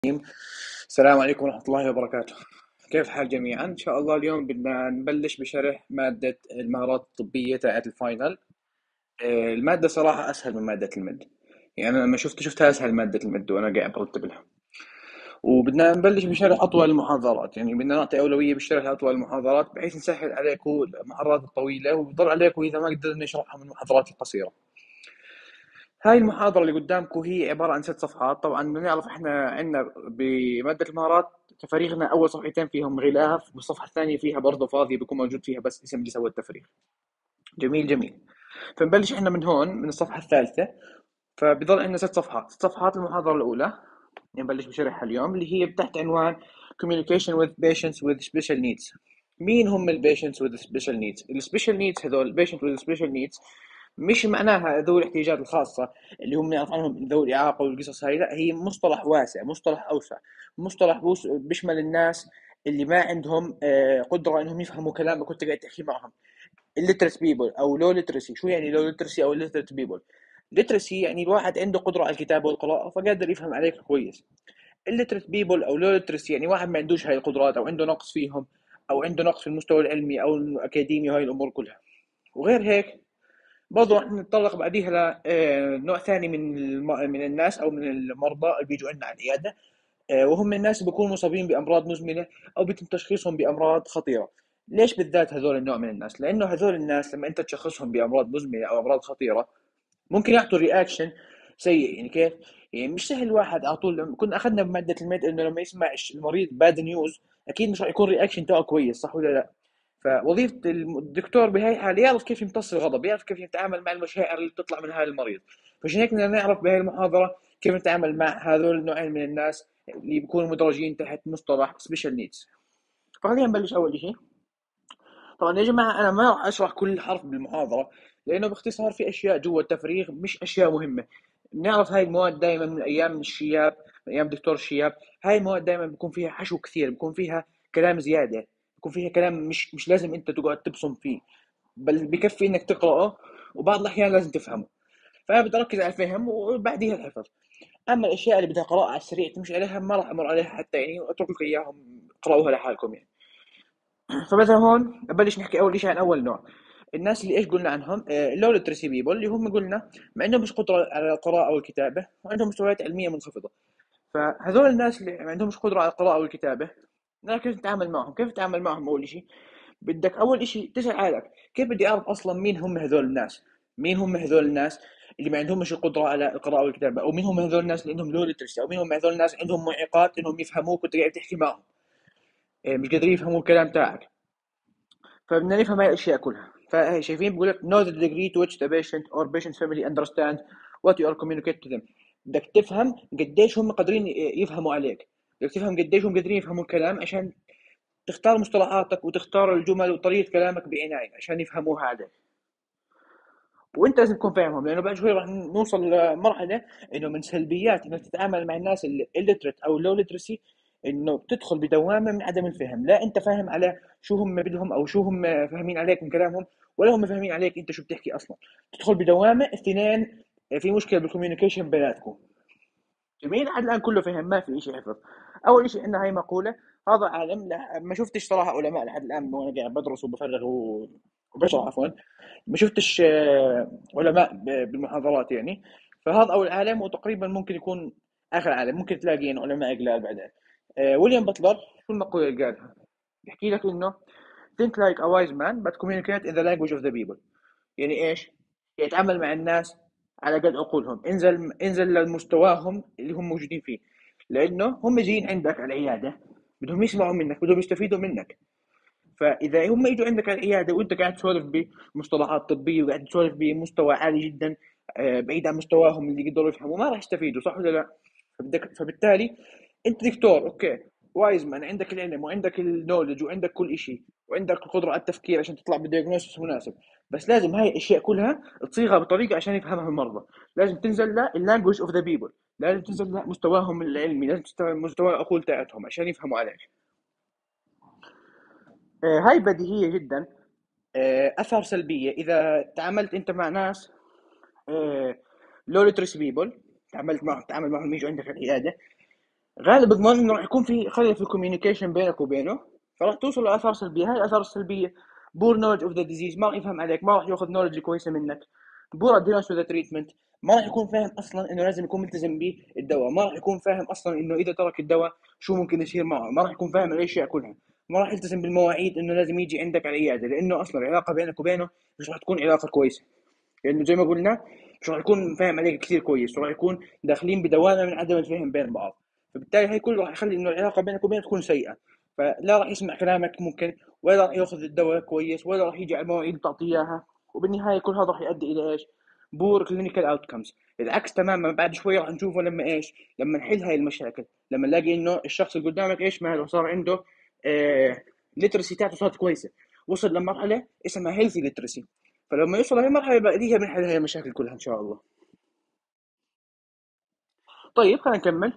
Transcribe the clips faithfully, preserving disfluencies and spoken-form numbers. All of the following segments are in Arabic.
السلام عليكم ورحمة الله وبركاته. كيف الحال جميعا؟ إن شاء الله اليوم بدنا نبلش بشرح مادة المهارات الطبية تاعت الفاينل. آه، المادة صراحة أسهل من مادة المد. يعني أنا لما شفت شفتها أسهل مادة المد وأنا قاعد برتب لها. وبدنا نبلش بشرح أطول المحاضرات، يعني بدنا نعطي أولوية بالشرح لأطول المحاضرات بحيث نسهل عليكم المحاضرات الطويلة وبضل عليكم إذا ما قدرنا نشرحها من المحاضرات القصيرة. هاي المحاضرة اللي قدامكم هي عبارة عن ست صفحات. طبعا بدنا نعرف احنا عندنا بمادة المهارات تفاريغنا أول صفحتين فيهم غلاف، والصفحة الثانية فيها برضه فاضية بيكون موجود فيها بس اسم اللي سوى التفريغ. جميل جميل. فنبلش احنا من هون من الصفحة الثالثة. فبضل عندنا ست صفحات ست صفحات المحاضرة الأولى نبلش بشرحها اليوم، اللي هي تحت عنوان Communication with patients with special needs. مين هم ال patients with special needs؟ ال special needs هذول patient with special needs مش معناها ذوي الاحتياجات الخاصة اللي هم نعرف عنهم ذوي الإعاقة والقصص هاي، لا، هي مصطلح واسع، مصطلح أوسع، مصطلح بوس- بيشمل الناس اللي ما عندهم آه، قدرة إنهم يفهموا كلامك وأنت قاعد تحكي معهم. illiterate people أو low literacy. شو يعني low literacy أو illiterate people؟ literacy يعني الواحد عنده قدرة على الكتابة والقراءة فقادر يفهم عليك كويس. illiterate people أو low literacy يعني واحد ما عندوش هاي القدرات أو عنده نقص فيهم، أو عنده نقص في المستوى العلمي أو الأكاديمي وهاي الأمور كلها. وغير هيك برضو رح نتطرق بعديها لنوع ثاني من الم- من الناس او من المرضى اللي بيجوا عندنا على العياده. آه، وهم الناس اللي بيكونوا مصابين بامراض مزمنه او بيتم تشخيصهم بامراض خطيره. ليش بالذات هذول النوع من الناس؟ لانه هذول الناس لما انت تشخصهم بامراض مزمنه او امراض خطيره ممكن يعطوا رياكشن سيء. يعني كيف؟ يعني مش سهل واحد على طول. كنا اخذنا بماده الميد انه لما يسمع المريض باد نيوز اكيد مش راح يكون رياكشن تاعه كويس، صح ولا لا؟ فوظيفة الدكتور بهاي الحالة يعرف كيف يمتص الغضب، يعرف كيف يتعامل مع المشاعر اللي بتطلع من هذا المريض. فعشان هيك بدنا نعرف بهاي المحاضرة كيف نتعامل مع هذول النوعين من الناس اللي بيكونوا مدرجين تحت مصطلح سبيشال نيدز. فخلينا نبلش أول شيء. طبعا يا جماعة أنا ما راح أشرح كل حرف بالمحاضرة لأنه باختصار في أشياء جوا التفريغ مش أشياء مهمة. بنعرف هاي المواد دائما من أيام الشياب، من أيام دكتور الشياب. هاي المواد دائما بيكون فيها حشو كثير، بيكون فيها كلام زيادة، بيكون فيها كلام مش مش لازم أنت تقعد تبصم فيه، بل بكفي انك تقراه وبعض الاحيان لازم تفهمه. فانا بدي اركز على الفهم وبعديها الحفظ. اما الاشياء اللي بدها قراءه على السريع تمشي عليها ما راح امر عليها حتى، يعني اترك لكم اياهم اقراوها لحالكم يعني. فمثلا هون ببلش نحكي اول شيء عن اول نوع. الناس اللي ايش قلنا عنهم؟ اللو ليترسي بيبل، اللي هم قلنا ما عندهمش قدره على القراءه والكتابه وعندهم مستويات علميه منخفضه. فهذول الناس اللي ما عندهمش قدره على القراءه والكتابه، بدنا كيف نتعامل معهم؟ كيف نتعامل معهم؟ اول شيء بدك اول اشي تسال حالك كيف بدي اعرف اصلا مين هم هذول الناس؟ مين هم هذول الناس اللي ما عندهمش القدره على القراءه والكتابه؟ او مين هم هذول الناس اللي عندهم لو ليترسي؟ او مين هم هذول الناس عندهم معيقات انهم يفهموك وانت قاعد تحكي معهم، إيه، مش قادرين يفهموا الكلام تاعك؟ فبدنا نفهم هاي الاشياء كلها. فهي شايفين بقول لك know the degree to which the patient or patient's family understand what you are communicating to them. بدك تفهم قديش هم قادرين يفهموا عليك، بدك تفهم قديش هم قادرين يفهموا الكلام عشان تختار مصطلحاتك وتختار الجمل وطريقة كلامك بعناية عشان يفهموها عليك. وانت لازم تكون فاهمهم، لانه بعد شوي راح نوصل لمرحله انه من سلبيات انك تتعامل مع الناس الليترت او اللو ليترسي انه بتدخل بدوامه من عدم الفهم. لا انت فاهم على شو هم بدهم او شو هم فاهمين عليك من كلامهم، ولا هم فاهمين عليك انت شو بتحكي اصلا. تدخل بدوامه اثنين، في مشكله بالكوميونيكيشن بيناتكم. جميل. لحد الان كله فهم، ما في شيء حفظ. اول شيء عندنا هاي مقوله. هذا عالم لا- ما شفتش صراحه علماء لحد الان وانا قاعد بدرس وبفرغ و- وبشرح عفوا. ما شفتش آه، علماء ب- بالمحاضرات يعني. فهذا أول عالم وتقريبا ممكن يكون آخر عالم، ممكن تلاقي يعني علماء قلال بعدين. آه، ويليام باتلر شو المقولة اللي قالها؟ بيحكي لك إنه think like a wise man but communicate in the language of the people. يعني إيش؟ يعني اتعامل مع الناس على قد عقولهم، انزل انزل لمستواهم اللي هم موجودين فيه. لأنه هم جايين عندك على العيادة بدهم يسمعوا منك، بدهم يستفيدوا منك. فاذا هم يجوا عندك على العياده وانت قاعد تسولف بمصطلحات طبيه وقاعد تسولف بمستوى عالي جدا، آه، بعيد عن مستواهم اللي يقدروا يفهموا، ما راح يستفيدوا، صح ولا لا؟ فبدك فبالتالي انت دكتور اوكي، وايز مان، عندك العلم وعندك النولج وعندك كل شيء وعندك القدره على التفكير عشان تطلع بدياجنوستس مناسب. بس لازم هاي الاشياء كلها تصيغها بطريقه عشان يفهمها المرضى. لازم تنزل لللانجوج اوف ذا بيبل، لازم تنزل لمستواهم العلمي، لازم تستوعب مستوى العقول تاعتهم عشان يفهموا عليك. آه، هاي بديهيه جدا. آه، اثار سلبيه اذا تعاملت انت مع ناس لو ليترسي بيبل، تعاملت معهم تعامل معهم يجوا عندك العياده. غالب الظن انه راح يكون في خلل في الكوميونيكيشن بينك وبينه، فراح توصل لاثار سلبيه. هاي الاثار السلبيه: بور نولج اوف ذا ديزيز، ما راح يفهم عليك، ما راح ياخذ نولج كويسه منك. بور اديرنس تو ذا تريتمنت، ما راح يكون فاهم اصلا انه لازم يكون ملتزم بالدواء، ما راح يكون فاهم اصلا انه اذا ترك الدواء شو ممكن يصير معه، ما راح يكون فاهم الاشياء كلها، ما راح يلتزم بالمواعيد انه لازم يجي عندك على العياده، لانه اصلا العلاقه بينك وبينه مش راح تكون علاقه كويسه، لانه زي ما قلنا مش راح يكون فاهم عليك كثير كويس، وراح يكون داخلين بدوامه من عدم الفهم بين بعض. فبالتالي هي كله راح يخلي انه العلاقه بينك وبينه تكون سيئه، فلا راح يسمع كلامك ممكن، ولا راح ياخذ الدواء كويس، ولا راح يجي على المواعيد اللي تعطيه اياها، وبالنهايه كل هذا راح يؤدي الى ايش؟ بور كلينيكال اوتكمز. العكس تماما بعد شوي راح نشوفه لما ايش؟ لما نحل هاي المشاكل، لما نلاقي انه الشخص اللي قدامك ايش ماله، صار عنده آه ليترسي تاعته صارت كويسه، وصل لمرحله اسمها هيلثي ليترسي. فلما يوصل هاي المرحله بعديها بنحل هاي المشاكل كلها ان شاء الله. طيب خلينا نكمل.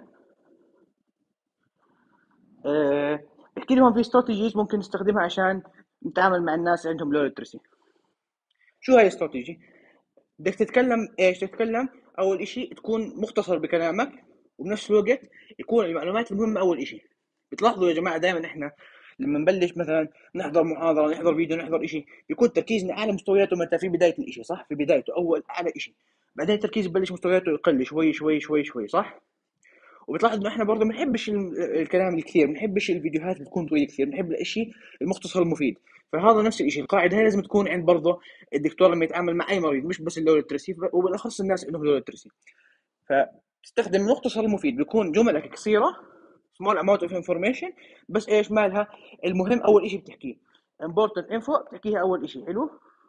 آه، احكي لي هون في استراتيجيز ممكن نستخدمها عشان نتعامل مع الناس اللي عندهم لو لترسي. شو هاي الاستراتيجي؟ بدك تتكلم ايش؟ تتكلم اول اشي تكون مختصر بكلامك، وبنفس الوقت يكون المعلومات المهمة اول اشي. بتلاحظوا يا جماعة دائما احنا لما نبلش مثلا نحضر محاضرة، نحضر فيديو، نحضر اشي، بيكون تركيزنا اعلى مستوياته متى؟ في بداية الاشي، صح؟ في بدايته اول اعلى اشي، بعدين التركيز ببلش مستوياته يقل شوي شوي شوي شوي، صح؟ وبتلاحظ انه احنا برضه بنحبش ال- الكلام الكثير، بنحبش الفيديوهات اللي تكون طويله كثير، بنحب الاشي المختصر المفيد. فهذا نفس الشيء، القاعده هاي لازم تكون عند برضه الدكتور لما يتعامل مع اي مريض، مش بس اللي له الترسي، وبالاخص الناس اللي هم له الترسي. فتستخدم المختصر المفيد، بيكون جملك قصيره، small amount of information، بس ايش مالها؟ المهم اول شيء بتحكيه، important info بتحكيها اول شيء، حلو.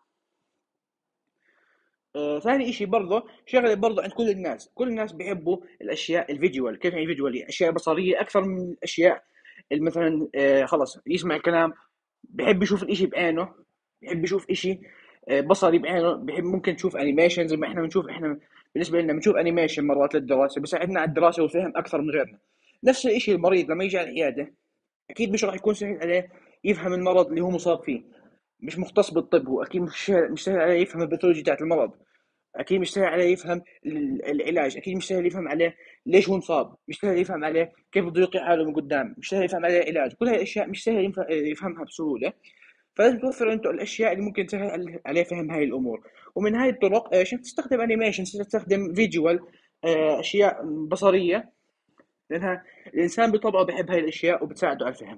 آه، ثاني شيء برضه شغله برضه عند كل الناس، كل الناس بيحبوا الاشياء الفيجوال. كيف يعني فيجوال؟ اشياء بصريه اكثر من الاشياء اللي مثلا آه خلص يسمع الكلام، بحب يشوف الاشي بعينه، بحب يشوف اشي آه بصري بعينه، بحب ممكن تشوف انيميشن زي ما احنا بنشوف. احنا بالنسبه لنا بنشوف انيميشن مرات للدراسه، بيساعدنا على الدراسه والفهم اكثر من غيرنا. نفس الشيء المريض لما يجي على العياده، اكيد مش راح يكون سهل عليه يفهم المرض اللي هو مصاب فيه، مش مختص بالطب، هو اكيد مش سهل مش سهل عليه يفهم الباثولوجي تاعت المرض، اكيد مش سهل عليه يفهم ال- العلاج، اكيد مش سهل يفهم عليه ليش هو مصاب، مش سهل يفهم عليه كيف بده يقي حاله من قدام، مش سهل يفهم عليه العلاج. كل هاي الاشياء مش سهل ينف- يفهمها بسهوله. فلازم توفر انتم الاشياء اللي ممكن تسهل عليه عليه فهم هاي الامور. ومن هاي الطرق ايش؟ تستخدم انيميشن، تستخدم فيجوال، اشياء بصريه، لانها الانسان بطبعه بحب هاي الاشياء وبتساعده على الفهم.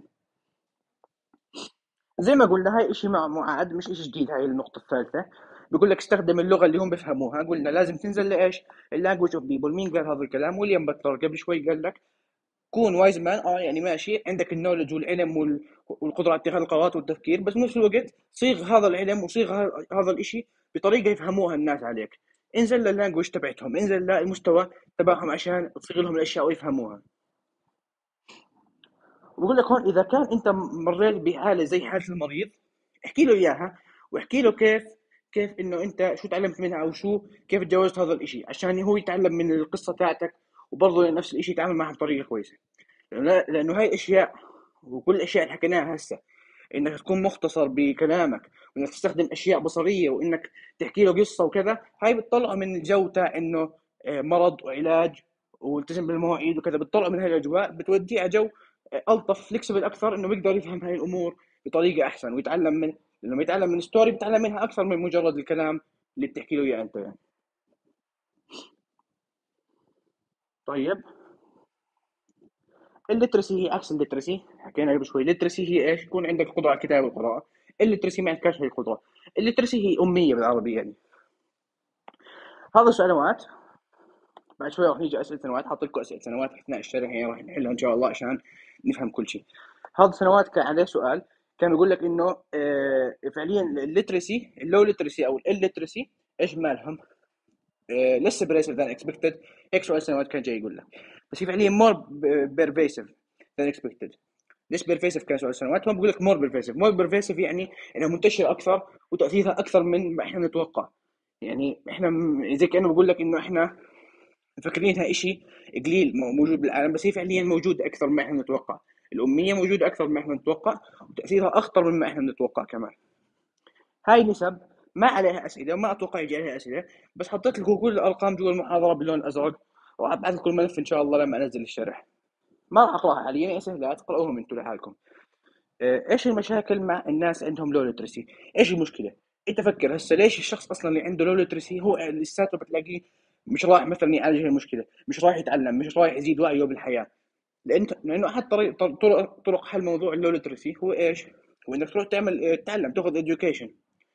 زي ما قلنا هاي اشي مع معاد، مش اشي جديد. هاي النقطة الثالثة بيقول لك استخدم اللغة اللي هم بيفهموها. قلنا لازم تنزل لايش؟ اللانجوج اوف بيبل. مين قال هذا الكلام؟ ويليام باتلر قبل شوي قال لك كون وايز مان، اه يعني ماشي عندك النولج والعلم وال- والقدرة على اتخاذ القرارات والتفكير، بس بنفس الوقت صيغ هذا العلم وصيغ ه- هذا الاشي بطريقة يفهموها الناس عليك. انزل لللانجوج تبعتهم، انزل للمستوى تبعهم عشان تصيغ لهم الاشياء ويفهموها. وبقول لك هون اذا كان انت مريت بحاله زي حاله المريض، احكي له اياها، واحكي له كيف كيف انه انت شو تعلمت منها، او شو كيف تجاوزت هذا الاشي، عشان هو يتعلم من القصه تاعتك، وبرضه نفس الاشي يتعامل معها بطريقه كويسه. لانه لانه هاي الاشياء وكل الاشياء اللي حكيناها هسه، انك تكون مختصر بكلامك، وانك تستخدم اشياء بصريه، وانك تحكي له قصه وكذا، هاي بتطلعه من الجو تاع انه آه، مرض وعلاج والتزم بالمواعيد وكذا، بتطلعه من هاي الاجواء، بتوديه على جو آه، الطف فليكسبل اكثر، انه بيقدر يفهم هاي الامور بطريقه احسن ويتعلم من، لما يتعلم من ستوري بيتعلم منها اكثر من مجرد الكلام اللي بتحكي له اياه انت يعني. طيب الليترسي هي عكس الليترسي، حكينا قبل شوي. الليترسي هي ايش؟ يكون عندك قدره على الكتابه والقراءه. الليترسي ما عندكش هي القدره. الليترسي هي اميه بالعربي يعني. هذا سنوات، بعد شوي راح نيجي اسئله سنوات، حاط لكم اسئله سنوات اثناء الشرح يعني، راح نحلها ان شاء الله عشان نفهم كل شيء. هذا سنوات كان عليه سؤال، كان يقول لك انه آه، فعليا الليترسي، اللو ليترسي او الليترسي ايش مالهم؟ لسه بريسيف ذان اكسبكتد. هيك سؤال سنوات كان جاي يقول لك، بس هي فعليا مور بيرفيسيف ذان اكسبكتد. ليش بيرفيسيف كان سؤال سنوات؟ هو بقول لك مور بيرفيسيف. مور بيرفيسيف يعني انها منتشره اكثر وتاثيرها اكثر من ما احنا نتوقع. يعني احنا م- زي كانه بقول لك انه احنا مفكرينها إشي قليل مو- موجود بالعالم، بس هي فعليا موجودة أكثر مما إحنا نتوقع. الأمية موجودة أكثر مما إحنا نتوقع، وتأثيرها أخطر مما إحنا نتوقع كمان. هاي نسب ما عليها أسئلة، وما أتوقع يجي عليها أسئلة، بس حطيت لكم كل الأرقام جوا المحاضرة باللون الأزرق، وأبعث لكم الملف إن شاء الله لما أنزل الشرح. ما راح اقراها حاليا، هي سهله تقراوهم انتم لحالكم. آه، ايش المشاكل مع الناس عندهم لو لترسي؟ ايش المشكله؟ انت فكر هسه، ليش الشخص اصلا اللي عنده لو لترسي هو لساته بتلاقيه مش رايح مثلا يعالج المشكله، مش رايح يتعلم، مش رايح يزيد وعيه بالحياه؟ لان لانه احد طريق طرق طرق حل موضوع اللو لترسي هو ايش؟ هو انك تروح تعمل آه، تتعلم، تاخذ education.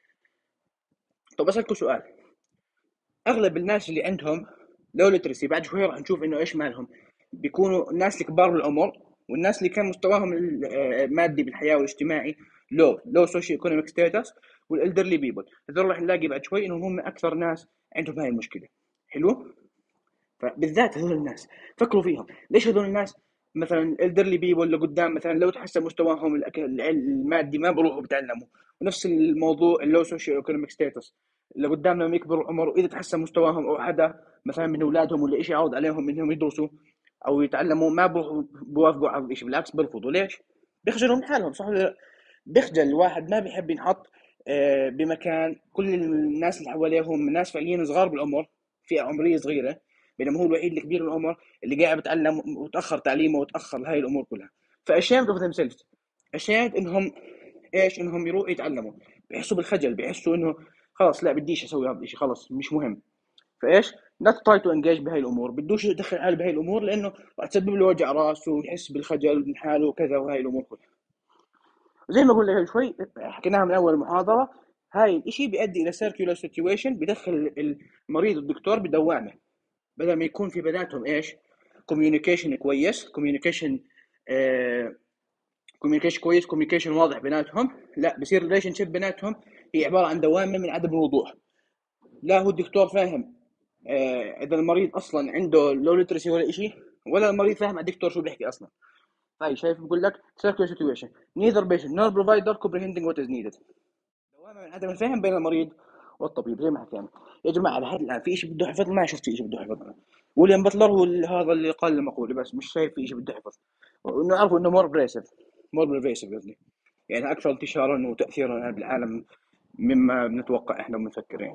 طب اسالكم سؤال، اغلب الناس اللي عندهم لو لترسي بعد شوي راح نشوف انه ايش مالهم، بيكونوا الناس الكبار بالعمر، والناس اللي كان مستواهم المادي بالحياه والاجتماعي لو لو سوشيو ايكونوميك ستاتس، والالدرلي بيبل، هذول راح نلاقي بعد شوي انهم هم اكثر ناس عندهم هاي المشكله. حلو. فبالذات هذول الناس فكروا فيهم، ليش هذول الناس مثلا الالدرلي بيبول اللي قدام مثلا لو تحسن مستواهم الأك- المادي ما بروحوا بتعلموا، ونفس الموضوع اللو سوشيو ايكونوميك ستاتس اللي قدام لما يكبروا العمر واذا تحسن مستواهم او حدا مثلا من اولادهم ولا شيء عاوز عليهم انهم يدرسوا او يتعلموا ما بروحوا بوافقوا على الشيء، بالعكس بيرفضوا. ليش؟ بيخجلوا من حالهم، صح ولا لا؟ بيخجل الواحد، ما بيحب ينحط آه، بمكان كل الناس اللي حواليهم ناس فعليا صغار بالعمر، فئه عمريه صغيره، بينما هو الوحيد الكبير بالعمر اللي قاعد بتعلم وتاخر تعليمه وتاخر هاي الامور كلها. فashamed of themselves، ashamed انهم ايش؟ انهم يروحوا يتعلموا، بيحسوا بالخجل، بيحسوا انه خلاص لا بديش اسوي هذا الشيء، خلاص مش مهم. فايش؟ not try to engage بهاي الامور، بدوش يدخل حاله بهاي الامور لانه راح تسبب له وجع راس ويحس بالخجل من حاله وكذا وهاي الامور كلها. زي ما قلنا قبل شوي، حكيناها من اول المحاضره، هاي الاشي بيؤدي الى سيركيولار سيتويشن، بدخل المريض والدكتور بدوامه، بدل ما يكون في بيناتهم ايش؟ كوميونيكيشن كويس، كوميونيكيشن كوميونيكيشن كويس، كوميونيكيشن واضح بيناتهم، لا بصير ريليشن شيب بيناتهم هي عباره عن دوامه من عدم الوضوح. لا هو الدكتور فاهم آه اذا المريض اصلا عنده لو ليترسي ولا شيء، ولا المريض فاهم الدكتور شو بيحكي اصلا. هاي شايف بقول لك circular situation neither patient nor provider comprehending what is needed، دوامه من عدم الفهم بين المريض والطبيب. زي ما حكينا يا جماعه لحد الان في شيء بده حفظ؟ ما شفت شيء بده حفظ. ويليام باتلر هو هذا اللي قال المقوله، بس مش شايف في شيء بده حفظ. وانه عرفوا انه مور بريسيف، مور بريسيف قصدي، يعني اكثر انتشارا وتاثيرا بالعالم مما بنتوقع احنا وبنفكر يعني.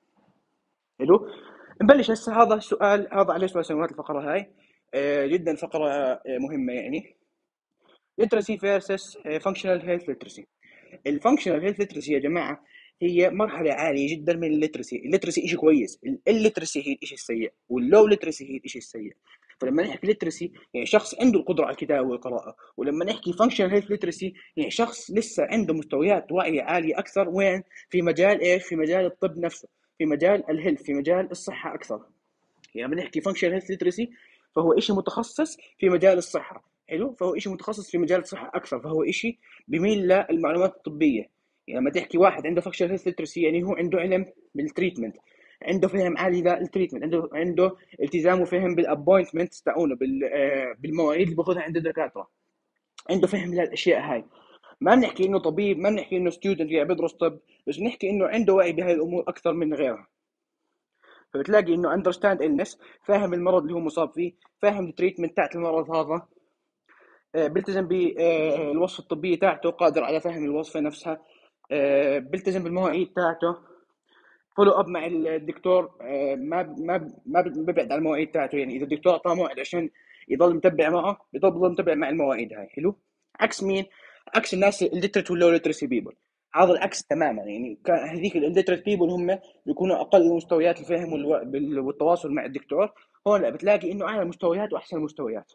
حلو. نبلش هسه، هذا السؤال هذا عليه سؤال سنوات الفقره هاي آه جدا فقره آه مهمه يعني. literacy versus functional health literacy. الفانكشنال هيلث ليترسي يا جماعه هي مرحله عاليه جدا من الليترسي. الليترسي شيء كويس، الليترسي هي الشيء السيء، واللو ليترسي هي الشيء السيء. فلما نحكي ليترسي يعني شخص عنده القدره على الكتابه والقراءه، ولما نحكي فانكشنال هيلث ليترسي يعني شخص لسه عنده مستويات وعي عاليه اكثر. وين؟ في مجال ايش؟ في مجال الطب نفسه، في مجال الهيلث، في مجال الصحه اكثر. يعني لما نحكي فانكشنال هيلث ليترسي فهو شيء متخصص في مجال الصحه. حلو. فهو شيء متخصص في مجال الصحه اكثر، فهو شيء بيميل للمعلومات الطبيه. يعني لما تحكي واحد عنده فانكشنال هيلث ليترسي يعني هو عنده علم بالتريتمنت، عنده فهم عالي للتريتمنت، عنده عنده التزام وفهم بالابوينتمنتس تاعونه، بال آه، بالمواعيد اللي باخذها عند الدكاتره، عنده فهم للاشياء هاي. ما بنحكي انه طبيب، ما بنحكي انه ستودنت يعني بيدرس طب، بس بنحكي انه عنده وعي بهاي الامور اكثر من غيرها. فبتلاقي انه اندرستاند illness، فاهم المرض اللي هو مصاب فيه، فاهم التريتمنت تاعت المرض هذا، آه، بيلتزم بالوصفه الطبيه تاعته، قادر على فهم الوصفه نفسها، آه، بيلتزم بالمواعيد تاعته، فولو اب مع الدكتور، آه، ما ما ما بيبعد عن المواعيد تاعته. يعني اذا الدكتور اعطاه موعد عشان يضل متبع معه، بيضل بيضل متبع مع المواعيد هاي. حلو. عكس مين؟ عكس الناس الليترت واللو ليترسي بيبل، هذا العكس تماما. يعني هذيك الليترت بيبل هم بيكونوا اقل مستويات الفهم والتواصل مع الدكتور، هون لا بتلاقي انه اعلى مستويات واحسن مستويات.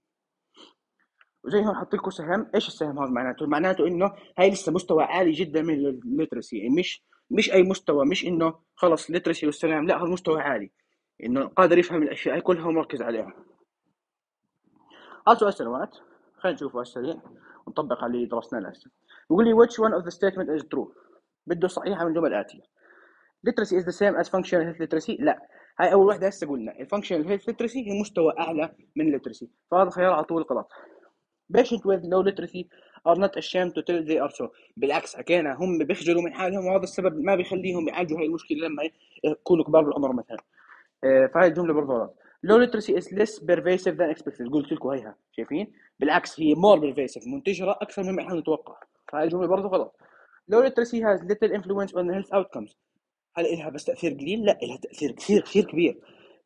وزي هون حط لكم سهم، ايش السهم هذا معناته؟ معناته انه هاي لسه مستوى عالي جدا من الليترسي، يعني مش مش اي مستوى، مش انه خلص ليترسي والسلام، لا هذا مستوى عالي، انه قادر يفهم الاشياء هاي كلها ومركز عليها. هذا سؤال سنوات، خلينا نشوفه على السريع ونطبق على اللي درسناه لهسه. بيقول لي which one of the statement is true، بده صحيحه من الجمل الاتيه. literacy is the same as functional health literacy، لا هاي اول وحده هسه قلنا الفانكشنال هيلث literacy هي مستوى اعلى من الليترسي، فهذا خيار على طول غلط. Patients with low literacy are not ashamed to tell they are so، بالعكس حكينا هم بيخجلوا من حالهم، وهذا السبب ما بيخليهم يعالجوا هاي المشكله لما يكونوا كبار بالعمر مثلا. آه، فهاي الجمله برضه غلط. low literacy is less pervasive than expected، قلت لكم هيها شايفين؟ بالعكس هي more pervasive، منتشره اكثر مما احنا نتوقع، فهاي الجمله برضه غلط. low literacy has little influence on the health outcomes، هل إلها بس تأثير قليل؟ لا إلها تأثير كثير كثير كبير.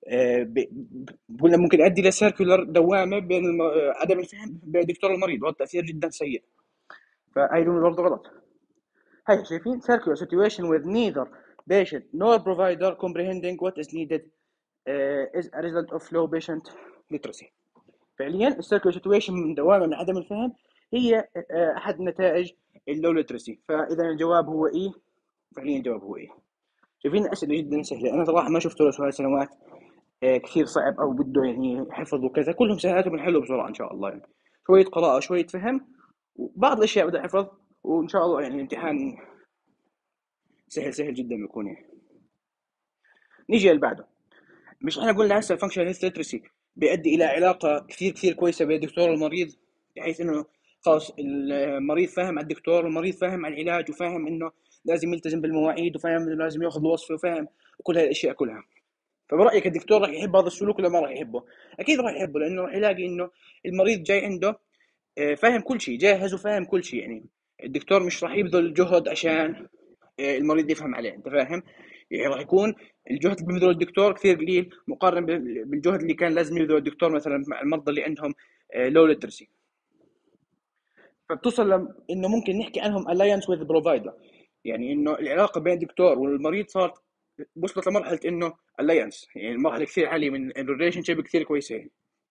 آه، ب- ب- قلنا ممكن يؤدي الى سيركولر دوامه بين الم... آه، عدم الفهم بين الدكتور والمريض، وهذا تاثير جدا سيء. فهي جمله برضه غلط. هاي شايفين circular situation with neither patient nor provider comprehending what is needed uh, is a result of low patient literacy. فعليا السيركل سيتويشن من دوامه من عدم الفهم هي آه، احد نتائج اللو ليترسي. فاذا الجواب هو ايه، فعليا الجواب هو ايه. شايفين اسئله جدا سهله، انا صراحه ما شفت له سؤال سنوات آه، كثير صعب او بده يعني حفظ وكذا، كلهم سهلات بنحله بسرعه ان شاء الله يعني. شويه قراءه شويه فهم وبعض الاشياء بدها حفظ، وان شاء الله يعني الامتحان سهل سهل جدا بيكون يعني. نيجي اللي بعده. مش احنا قلنا هسه الفانكشن هيلث ليترسي بيؤدي الى علاقه كثير كثير كويسه بين الدكتور والمريض، بحيث انه خلاص المريض فاهم على الدكتور والمريض فاهم على العلاج وفاهم انه لازم يلتزم بالمواعيد وفاهم انه لازم ياخذ الوصفه وفاهم كل هاي الاشياء كلها. فبرايك الدكتور راح يحب هذا السلوك ولا ما راح يحبه؟ اكيد راح يحبه، لانه راح يلاقي انه المريض جاي عنده آه، فاهم كل شيء، جاهز وفاهم كل شيء يعني. الدكتور مش راح يبذل جهد عشان آه، المريض يفهم عليه، انت فاهم؟ يعني راح يكون الجهد اللي بيبذله الدكتور كثير قليل مقارنه بالجهد اللي كان لازم يبذله الدكتور مثلا مع المرضى اللي عندهم لو ليترسي. فبتوصل لم- انه ممكن نحكي عنهم alliance with provider، يعني انه العلاقه بين الدكتور والمريض صارت وصلت لمرحله انه alliance، يعني مرحله كثير عاليه من الريليشن شيب كثير كويسه يعني.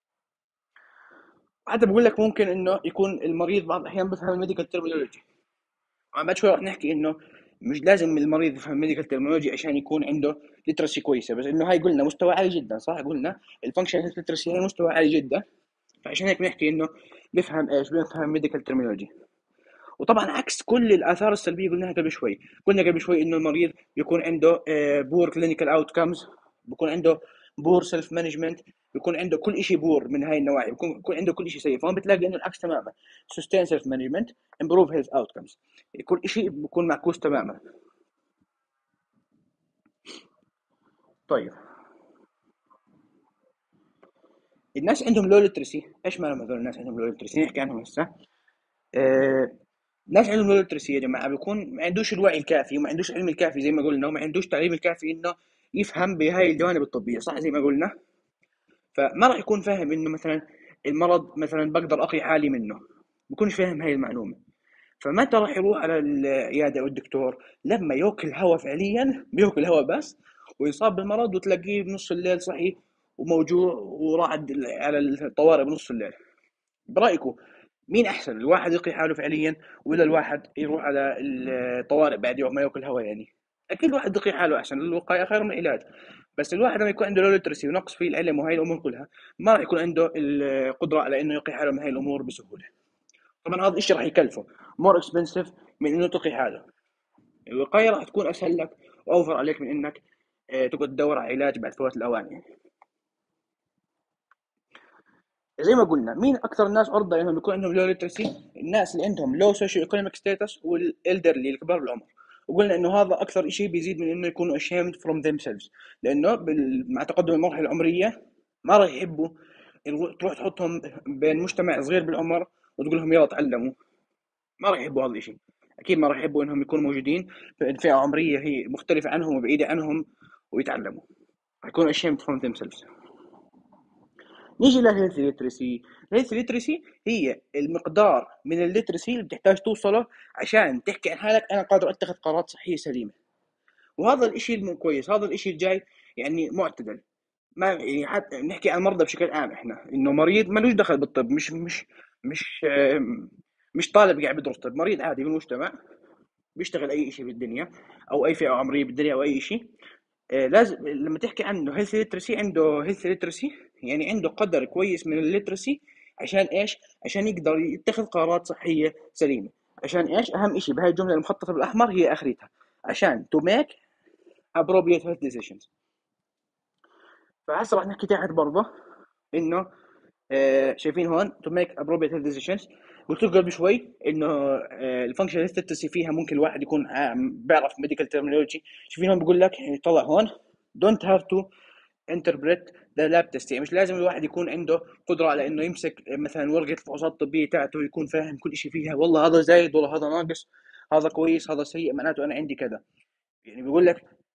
حتى بقول لك ممكن انه يكون المريض بعض الاحيان بفهم الميديكال ترمينولوجي. بعد شوي راح نحكي انه مش لازم المريض يفهم ميديكال ترمينولوجي عشان يكون عنده ليترسي كويسه، بس انه هاي قلنا مستوى عالي جدا، صح؟ قلنا الفانكشن ليترسي هي مستوى عالي جدا، فعشان هيك بنحكي انه بيفهم ايش، بيفهم ميديكال ترمينولوجي. وطبعا عكس كل الاثار السلبيه قلناها قبل شوي. قلنا قبل شوي انه المريض بيكون عنده بور كلينيكال اوتكمز، بيكون عنده بور سيلف مانجمنت، بيكون عنده كل شيء بور من هاي النواحي، بيكون بيكون عنده كل شيء سيء. فهون بتلاقي انه العكس تماما، سستين سيلف مانجمنت، امبروف هيلث اوتكمز، كل شيء بيكون معكوس تماما. طيب الناس عندهم لو ليترسي، ايش معنى هذول الناس عندهم لو ليترسي؟ نحكي عنهم هسه. آه، ناس عندهم لو ليترسي يا جماعه بيكون ما عندوش الوعي الكافي وما عندوش العلم الكافي زي ما قلنا، وما عندوش التعليم الكافي انه يفهم بهاي الجوانب الطبيه، صح زي ما قلنا. فما راح يكون فاهم انه مثلا المرض مثلا بقدر اقي حالي منه، بكونش فاهم هاي المعلومه. فمتى راح يروح على العياده او الدكتور؟ لما ياكل هواء، فعليا بياكل هواء بس ويصاب بالمرض وتلاقيه بنص الليل صحي وموجوع وراعد على الطوارئ بنص الليل. برايكم مين احسن، الواحد يقي حاله فعليا ولا الواحد يروح على الطوارئ بعد يوم ما ياكل هواء يعني؟ اكيد الواحد يقي حاله احسن، الوقايه خير من العلاج. بس الواحد لما يكون عنده لو ليترسي ونقص في العلم وهي الامور كلها، ما راح يكون عنده القدره على انه يقي حاله من هاي الامور بسهوله. طبعا هذا الشيء راح يكلفه مور اكسبنسيف من انه تقي حاله. الوقايه راح تكون اسهل لك واوفر عليك من انك آه، تقعد تدور على علاج بعد فوات الاوان يعني. زي ما قلنا مين اكثر الناس عرضه انهم يكون عندهم لو ليترسي؟ الناس اللي عندهم لو سوشيو ايكونوميك ستاتس والالدرلي الكبار العمر. وقلنا انه هذا اكثر شيء بيزيد من انه يكونوا ashamed from themselves، لانه بال... مع تقدم المرحله العمريه ما راح يحبوا الو- تروح تحطهم بين مجتمع صغير بالعمر وتقول لهم يلا تعلموا. ما راح يحبوا هذا الشيء، اكيد ما راح يحبوا انهم يكونوا موجودين في فئه عمريه هي مختلفه عنهم وبعيده عنهم ويتعلموا، راح يكونوا ashamed from themselves. نيجي للهيلث ليترسي. الهيلث ليترسي هي المقدار من الليترسي اللي بتحتاج توصله عشان تحكي عن حالك انا قادر اتخذ قرارات صحيه سليمه. وهذا الاشي الكويس، هذا الاشي الجاي يعني معتدل. ما يعني حتى نحكي عن المرضى بشكل عام، احنا انه مريض ملوش دخل بالطب، مش مش مش آم، مش طالب قاعد بدرس طب، مريض عادي بالمجتمع بيشتغل اي شيء بالدنيا او اي فئه عمريه بالدنيا او اي شيء. آه، لازم لما تحكي عنه هيلث ليترسي، عنده هيلث ليترسي يعني عنده قدر كويس من الليترسي. عشان ايش؟ عشان يقدر يتخذ قرارات صحيه سليمه. عشان ايش؟ اهم شيء بهاي الجمله المخططه بالاحمر هي اخرتها، عشان to make appropriate health decisions. فهسه راح نحكي تحت برضه انه آه، شايفين هون to make appropriate health decisions. قلت لكم قبل شوي انه الفانكشن ليترسي فيها ممكن الواحد يكون عام بيعرف ميديكال ترمينولوجي. شايفين هون بقول لك يعني طلع هون don't have to انتربريت ذا لاب تيست، يعني مش لازم الواحد يكون عنده قدره على انه يمسك مثلا ورقه الفحوصات الطبيه تاعته ويكون فاهم كل شيء فيها، والله هذا زايد والله هذا ناقص، هذا كويس هذا سيء معناته انا عندي كذا. يعني بيقول لك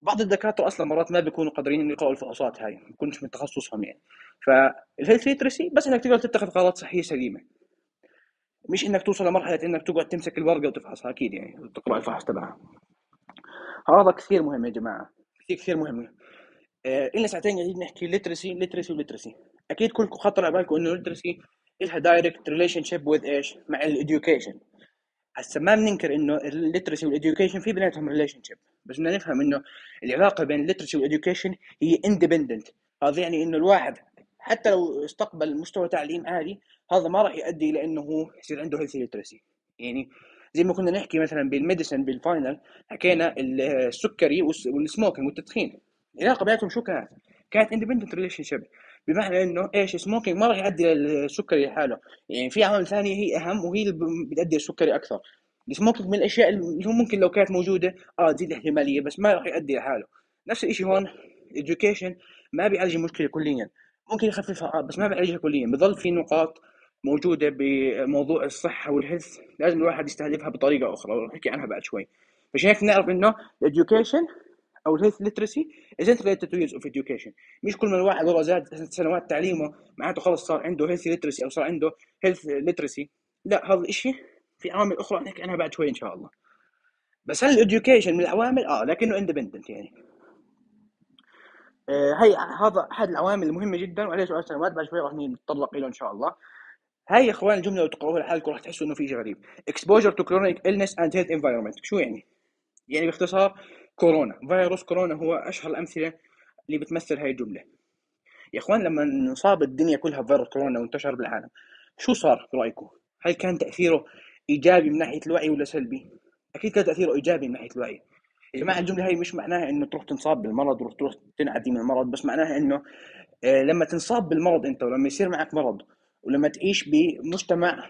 بعض الدكاتره اصلا مرات ما بيكونوا قادرين انه يقراوا الفحوصات هاي، ما بيكونش من تخصصهم يعني. فالهيلث ليترسي بس انك تقدر تتخذ قرارات صحيه سليمه، مش انك توصل لمرحله انك تقعد تمسك الورقه وتفحصها، اكيد يعني وتقرا الفحص تبعها. هذا كثير مهم يا جماعه، كثير كثير مهم. آه، إلنا ساعتين قاعدين نحكي ليترسي ليترسي وليترسي. اكيد كلكم خطر على بالكم انه الليترسي لها دايركت ريليشن شيب وذ ايش، مع الاديوكيشن. هسه ما بننكر انه الليترسي والاديوكيشن في بيناتهم ريليشن شيب، بس بدنا نفهم انه العلاقه بين الليترسي والاديوكيشن هي اندبندنت. هذا يعني انه الواحد حتى لو استقبل مستوى تعليم عالي، هذا ما راح يؤدي الى انه هو يصير عنده هيلثي ليترسي. يعني زي ما كنا نحكي مثلا بالميديسن بالفاينل، حكينا السكري والسموكينج والتدخين، العلاقه بيناتهم شو كانت؟ كانت اندبندنت ريليشن شيب. بمعنى انه ايش، السموكينج ما راح يؤدي للسكري لحاله، يعني في عوامل ثانيه هي اهم وهي اللي بتؤدي للسكري اكثر. السموكينج من الاشياء اللي هو ممكن لو كانت موجوده اه تزيد الاحتماليه، بس ما راح يؤدي لحاله. نفس الشيء هون، الاديوكيشن ما بيعالج المشكله كليا، ممكن يخففها اه بس ما بيعالجها كليا. بضل في نقاط موجوده بموضوع الصحه والهيلث لازم الواحد يستهدفها بطريقه اخرى، ورح نحكي عنها بعد شوي. مش هيك نعرف انه الاديوكيشن او الهيلث ليترسي isn't related to years of education. مش كل ما الواحد والله زاد سنوات تعليمه معناته خلص صار عنده هيلث ليترسي او صار عنده هيلث ليترسي. لا، هذا الشيء في عوامل اخرى نحكي عنها بعد شوي ان شاء الله. بس هل الاديوكيشن من العوامل؟ اه لكنه اندبندنت يعني. آه هي هذا احد العوامل المهمه جدا، وعليه سؤال سنوات بعد شوي راح نتطرق له ان شاء الله. هاي يا اخوان الجمله لو تقراوها لحالكم راح تحسوا انه في شيء غريب. exposure to chronic illness and health environment شو يعني؟ يعني باختصار كورونا، فيروس كورونا هو اشهر الامثله اللي بتمثل هاي الجمله. يا اخوان لما انصاب الدنيا كلها بفيروس كورونا وانتشر بالعالم، شو صار برايكم؟ هل كان تاثيره ايجابي من ناحيه الوعي ولا سلبي؟ اكيد كان تاثيره ايجابي من ناحيه الوعي. يا جماعه الجمله هاي مش معناها انه تروح تنصاب بالمرض وتروح تنعدي من المرض، بس معناها انه آه، لما تنصاب بالمرض انت، ولما يصير معك مرض، ولما تعيش بمجتمع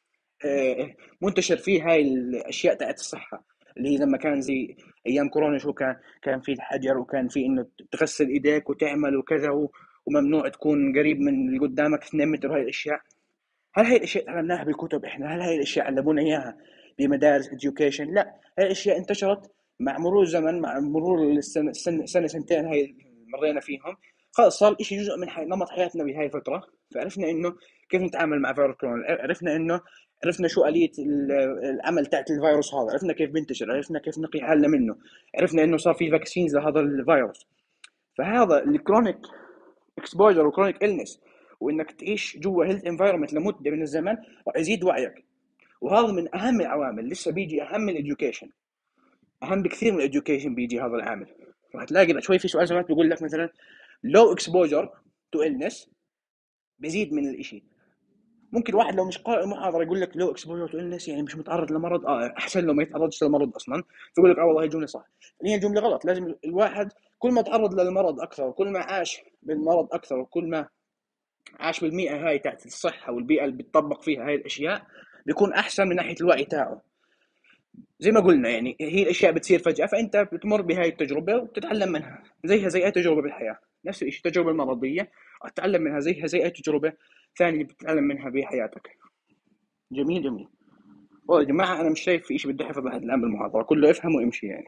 آه، منتشر فيه هاي الاشياء تاعت الصحه، اللي هي لما كان زي ايام كورونا شو كان؟ كان في الحجر، وكان في انه تغسل ايديك وتعمل وكذا و- وممنوع تكون قريب من اللي قدامك اثنين متر، هاي الاشياء. هل هاي الاشياء تعلمناها بالكتب احنا؟ هل هاي الاشياء علمونا اياها بمدارس education؟ لا، هاي الاشياء انتشرت مع مرور الزمن، مع مرور السنه سنه, سنة سنتين هاي اللي مرينا فيهم. خلص صار إشي جزء من حي... نمط حياتنا بهاي الفتره. فعرفنا انه كيف نتعامل مع فيروس كورونا، عرفنا انه عرفنا شو آلية ال- العمل تاعت الفيروس هذا، عرفنا كيف بنتشر، عرفنا كيف نقي حالنا منه، عرفنا انه صار في فاكسينز لهذا الفيروس. فهذا الكرونيك اكسبوجر وكرونيك إلنس، وانك تعيش جوا هيلث انفايرمنت لمده من الزمن، راح يزيد وعيك. وهذا من اهم العوامل. لسه بيجي اهم من الاديوكيشن، اهم بكثير من الاديوكيشن بيجي هذا العامل. راح تلاقي شوي في سؤال زمان بيقول لك مثلا لو اكسبوجر تو إلنس بيزيد من الاشي. ممكن واحد لو مش قارئ المحاضره يقول لك لو اكسبوجر تو إلنس يعني مش متعرض لمرض، اه احسن له ما يتعرضش للمرض اصلا. فيقول لك اه والله هي جمله صح. هي الجمله غلط. لازم الواحد كل ما تعرض للمرض اكثر، وكل ما عاش بالمرض اكثر، وكل ما عاش بالبيئة هاي تاعت الصحة والبيئة اللي بتطبق فيها هاي الأشياء، بيكون أحسن من ناحية الوعي تاعه. زي ما قلنا يعني هي الأشياء بتصير فجأة، فأنت بتمر بهاي التجربة وبتتعلم منها زيها زي أي تجربة بالحياة. نفس الشيء التجربة المرضية تتعلم منها زيها زي أي تجربة ثانية بتتعلم منها بحياتك. جميل جميل. والله يا جماعة أنا مش شايف في شيء بدي أحفظ لحد الآن بالمحاضرة، كله افهم وامشي يعني.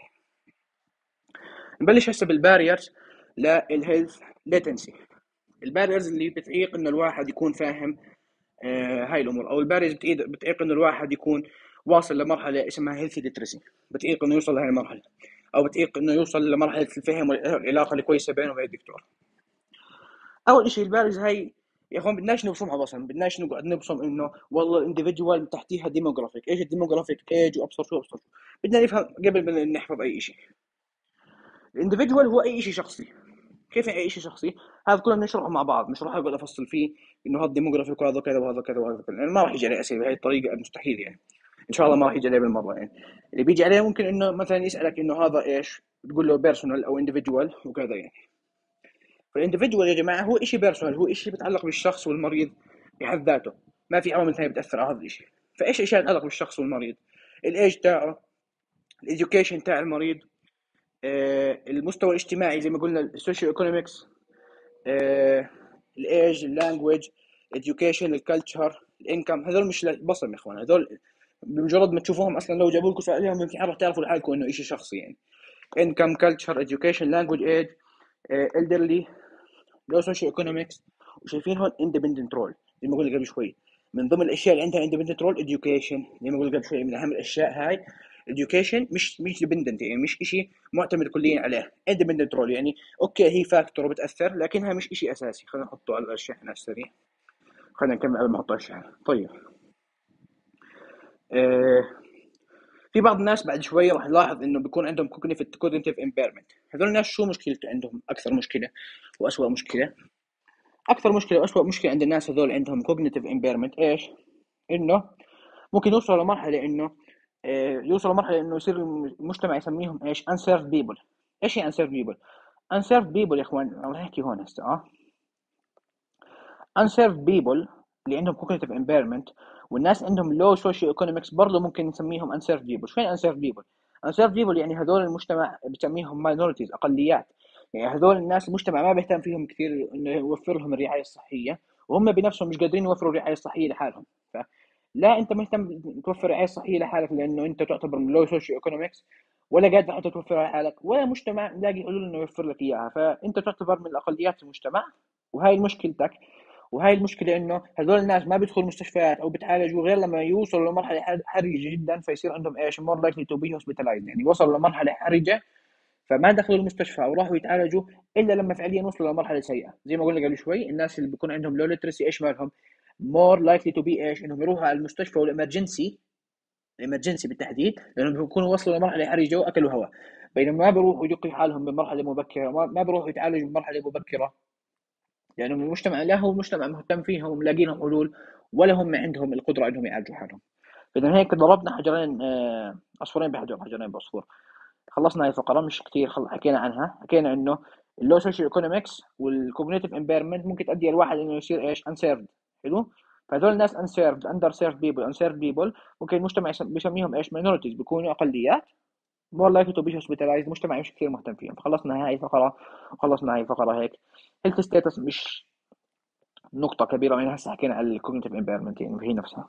نبلش هسه بالباريرز للهيلث ليتنسي. الباريرز اللي بتعيق إنه الواحد يكون فاهم آه، هاي الامور، او البارز بتعيق بتعيق انه الواحد يكون واصل لمرحله اسمها هيلثي ليترسي، بتعيق انه يوصل لهي المرحله، او بتعيق انه يوصل لمرحله الفهم والعلاقه الكويسه بينه وبين الدكتور. اول شيء البارز هاي يا اخوان بدناش نبصمها بصم، بدناش نقعد نبصم انه والله الانديفيدوال تحتيها ديموغرافيك، ايش الديموغرافيك ايج وابصر شو ابصر شو. بدنا نفهم قبل ما نحفظ اي شيء. الانديفيدوال هو اي شيء شخصي. كيف يعني اي شيء شخصي؟ هذا كله بنشرحه مع بعض، مش راح اقعد افصل فيه انه هذا ديموغرافيك وهذا كذا وهذا كذا وهذا كذا، يعني ما راح يجي عليه اسئله بهي الطريقه، مستحيل يعني. ان شاء الله ما راح يجي عليه بالمره يعني. اللي بيجي عليه ممكن انه مثلا يسالك انه هذا ايش، تقول له بيرسونال او انديفيدوال وكذا يعني. فالانديفيدوال يا جماعه هو شيء بيرسونال، هو شيء بيتعلق بالشخص والمريض بحد ذاته، ما في عوامل ثانيه بتاثر على هذا الشيء. فايش اشياء تتعلق بالشخص والمريض؟ الايج تاعه، الاديوكيشن تاع المريض، آه، المستوى الاجتماعي زي ما قلنا السوشيو ايكونومكس، الايج، اللانجوج، education، الكالتشر، الانكم. هذول مش بصم يا اخوان، هذول بمجرد ما تشوفوهم اصلا لو جابوا لكم سؤال عليهم يمكن راح تعرفوا لحالكم انه شيء شخصي يعني. income, culture, education, language, age, آه، elderly, low socio economics. وشايفين هون independent role زي ما قلنا قبل شوي. من ضمن الاشياء اللي عندها independent role education، زي ما قلنا قبل شوي من اهم الاشياء هاي. education مش مش dependent، يعني مش شيء معتمد كليا عليه. independent role يعني اوكي هي فاكتور وبتاثر، لكنها مش شيء اساسي. خلينا نحطه على الشحن على السريع. خلينا نكمل قبل ما نحطه على الشحن. طيب. آه في بعض الناس بعد شوي راح نلاحظ انه بيكون عندهم cognitive cognitive impairment. هذول الناس شو مشكلته عندهم؟ اكثر مشكله واسوأ مشكله اكثر مشكله واسوأ مشكله عند الناس هذول عندهم cognitive impairment ايش؟ انه ممكن يوصلوا لمرحله انه آه، يوصلوا لمرحله انه يصير المجتمع يسميهم ايش؟ unserved people. ايش هي unserved people؟ unserved people يا اخوان راح نحكي هون هسه. اه unserved people اللي عندهم cognitive impairment والناس عندهم low socio economics برضه ممكن نسميهم unserved people. شو يعني unserved people؟ unserved people يعني هذول المجتمع بسميهم minorities، اقليات. يعني هذول الناس المجتمع ما بيهتم فيهم كثير انه يوفر لهم الرعايه الصحيه، وهم بنفسهم مش قادرين يوفروا الرعايه الصحيه لحالهم. فلا انت مهتم توفر الرعايه الصحيه لحالك لانه انت تعتبر من low socio economics، ولا قادر حتى توفرها لحالك، ولا مجتمع لاقي حلول انه يوفر لك اياها، فانت تعتبر من الاقليات في المجتمع. وهاي مشكلتك. وهاي المشكله انه هذول الناس ما بيدخلوا مستشفيات او بتعالجوا غير لما يوصلوا لمرحله حرجه جدا، فيصير عندهم ايش؟ more likely to be hospitalized، يعني وصلوا لمرحله حرجه فما دخلوا المستشفى او راحوا يتعالجوا الا لما فعليا وصلوا لمرحله سيئه. زي ما قلنا قبل شوي الناس اللي بيكون عندهم low literacy ايش مالهم؟ more likely to be ايش؟ انهم يروحوا على المستشفى والامرجنسي، الامرجنسي بالتحديد، لانهم بيكونوا وصلوا لمرحله حرجه واكلوا هواء. بينما ما بيروحوا يدقوا حالهم بمرحله مبكره، ما ما بيروحوا يتعالجوا بمرحله مبكره، لانه يعني المجتمع لا هو المجتمع مهتم فيهم وملاقي لهم حلول، ولا هم عندهم القدره انهم يعالجوا حالهم. اذا هيك ضربنا حجرين، آه، عصفورين بحجر، حجرين بعصفور. خلصنا هاي الفقره مش كثير خل... حكينا عنها. حكينا انه اللو سوشيال ايكونومكس والكوجنيتيف امبيرمنت ممكن تؤدي الواحد انه يصير ايش؟ انسيرفد. حلو. فهذول الناس انسيرفد، اندر سيرفد بيبل، انسيرفد بيبل ممكن المجتمع بيسميهم ايش؟ ماينورتيز، بيكونوا اقليات. more likely to be hospitalized، مجتمع مش كثير مهتم فيهم. فخلصنا هاي الفقره وخلصنا هاي الفقره هيك. هيلث ستاتس مش نقطة كبيرة، وأنا هسه حكينا على الكوجنيتيف امبيرمنت يعني هي نفسها.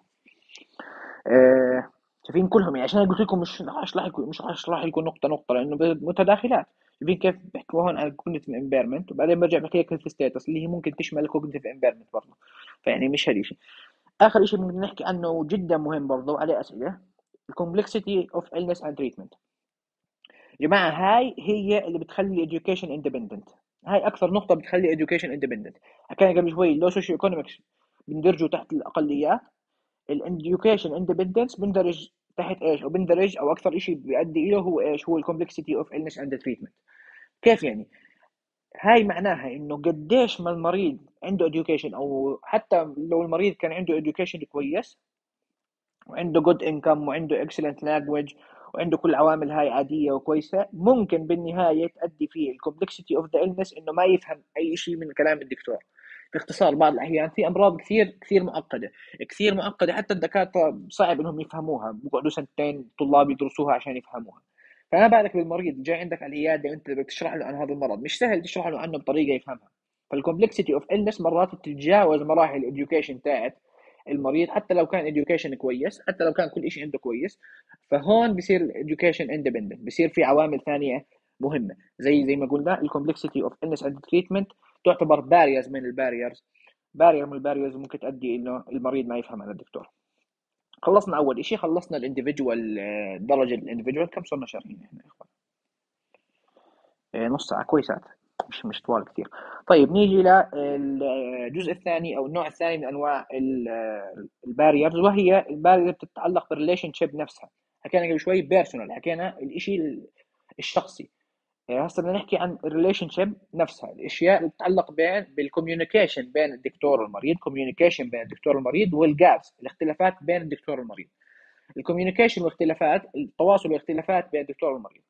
آه شايفين كلهم يعني، عشان قلت لكم مش راح اشرح لكم مش راح اشرح لكم نقطة نقطة لأنه متداخلات. شايفين كيف بحكوا هون على الكوجنيتيف امبيرمنت وبعدين برجع بحكي لك هيلث ستاتس اللي هي ممكن تشمل الكوجنيتيف امبيرمنت برضه. فيعني مش هالشيء. آخر شيء بدنا نحكي عنه جدا مهم برضه عليه أسئلة، الكومبلكسيتي اوف illness اند تريتمنت. يا جماعة هاي هي اللي بتخلي education independent. هاي أكثر نقطة بتخلي education independent. حكينا قبل شوي لو سوشيو ايكونومكس بندرجوا تحت الأقليات، الإديوكيشن اندبندنس بندرج تحت ايش؟ او بندرج او اكثر شيء بيؤدي اليه هو ايش؟ هو الكومبلكسيتي اوف illness اند تريتمنت. كيف يعني؟ هاي معناها انه قديش ما المريض عنده education، او حتى لو المريض كان عنده education كويس وعنده good income وعنده excellent language وعنده كل العوامل هاي عادية وكويسة، ممكن بالنهاية تؤدي فيه الكومبلكسيتي اوف ذا illness انه ما يفهم اي شيء من كلام الدكتور. باختصار بعض الأحيان في أمراض كثير كثير معقدة، كثير معقدة حتى الدكاترة صعب إنهم يفهموها، بيقعدوا سنتين طلاب يدرسوها عشان يفهموها. فما بالك بالمريض جاي عندك على العيادة وأنت بدك تشرح له عن هذا المرض، مش سهل تشرح له عنه بطريقة يفهمها. فالكومبلكسيتي اوف illness مرات بتتجاوز مراحل الإديوكيشن تاعت المريض، حتى لو كان education كويس، حتى لو كان كل شيء عنده كويس. فهون بصير education independent، بصير في عوامل ثانية مهمة زي زي ما قلنا الكومبلكسيتي اوف illness and treatment تعتبر باريرز من الباريرز. بارير من الباريرز ممكن تؤدي انه المريض ما يفهم عن الدكتور. خلصنا اول شيء، خلصنا الانديفيدوال، درجه الانديفيدوال. كم صرنا شارحين احنا يا اخوان؟ إيه، نص ساعه كويسات، مش مش طوال كثير. طيب نيجي للجزء الثاني او النوع الثاني من انواع الباريرز، وهي البارير بتتعلق بالريليشن شيب نفسها. حكينا قبل شوي بيرسونال، حكينا الشيء الشخصي. هسه بدنا نحكي عن الريليشن شيب نفسها، الاشياء اللي بتتعلق بين بالكوميونيكيشن بين الدكتور والمريض، كوميونيكيشن بين الدكتور والمريض، والجابس الاختلافات بين الدكتور والمريض. الكوميونيكيشن والاختلافات، التواصل والاختلافات بين الدكتور والمريض.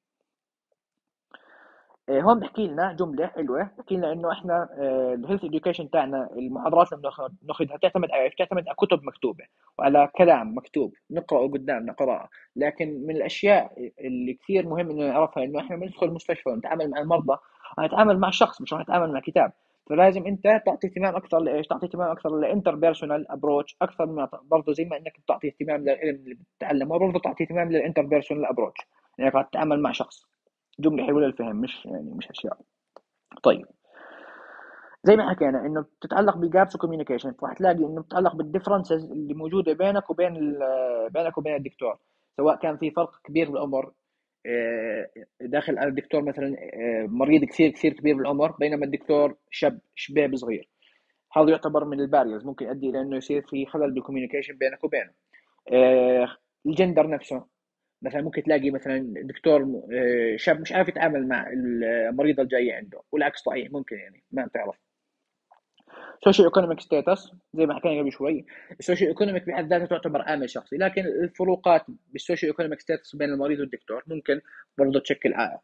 آه، هون بحكي لنا جمله حلوه، بحكي لنا انه احنا الهيلث اديوكيشن تاعنا، المحاضرات اللي بناخذها تعتمد على تعتمد على كتب مكتوبه وعلى كلام مكتوب نقراه قدامنا قراءه. لكن من الاشياء اللي كثير مهم انه نعرفها انه احنا بندخل المستشفى ونتعامل مع المرضى، ونتعامل مع شخص مش نتعامل مع كتاب. فلازم انت تعطي اهتمام اكثر لايش؟ تعطي اهتمام اكثر للانتر بيرسونال ابروتش، اكثر من برضه زي ما انك بتعطي اهتمام للعلم اللي بتتعلمه، برضه تعطي اهتمام للانتر بيرسونال ابروتش، انك يعني تتعامل مع شخص. جملة حلوة للفهم، مش يعني مش أشياء. طيب، زي ما حكينا انه بتتعلق بالجابس كوميونيكيشن، فهتلاقي انه بتتعلق بالديفرنسز اللي موجوده بينك وبين ال- بينك وبين الدكتور، سواء كان في فرق كبير بالعمر. آه، داخل على الدكتور مثلا آه، مريض كثير كثير كبير بالعمر، بينما الدكتور شاب شباب صغير. هذا يعتبر من الباريرز، ممكن يؤدي الى انه يصير في خلل بالكوميونيكيشن بينك وبينه. آه، الجندر نفسه، مثلا ممكن تلاقي مثلا دكتور آه، شاب مش عارف يتعامل مع المريضة الجاية عنده، والعكس صحيح، ممكن يعني ما بتعرف. سوشيو ايكونوميك ستاتس زي ما حكينا قبل شوي، السوشيو ايكونوميك بحد ذاتها تعتبر عامل شخصي، لكن الفروقات بالسوشيو ايكونوميك ستاتس بين المريض والدكتور ممكن برضه تشكل عائق.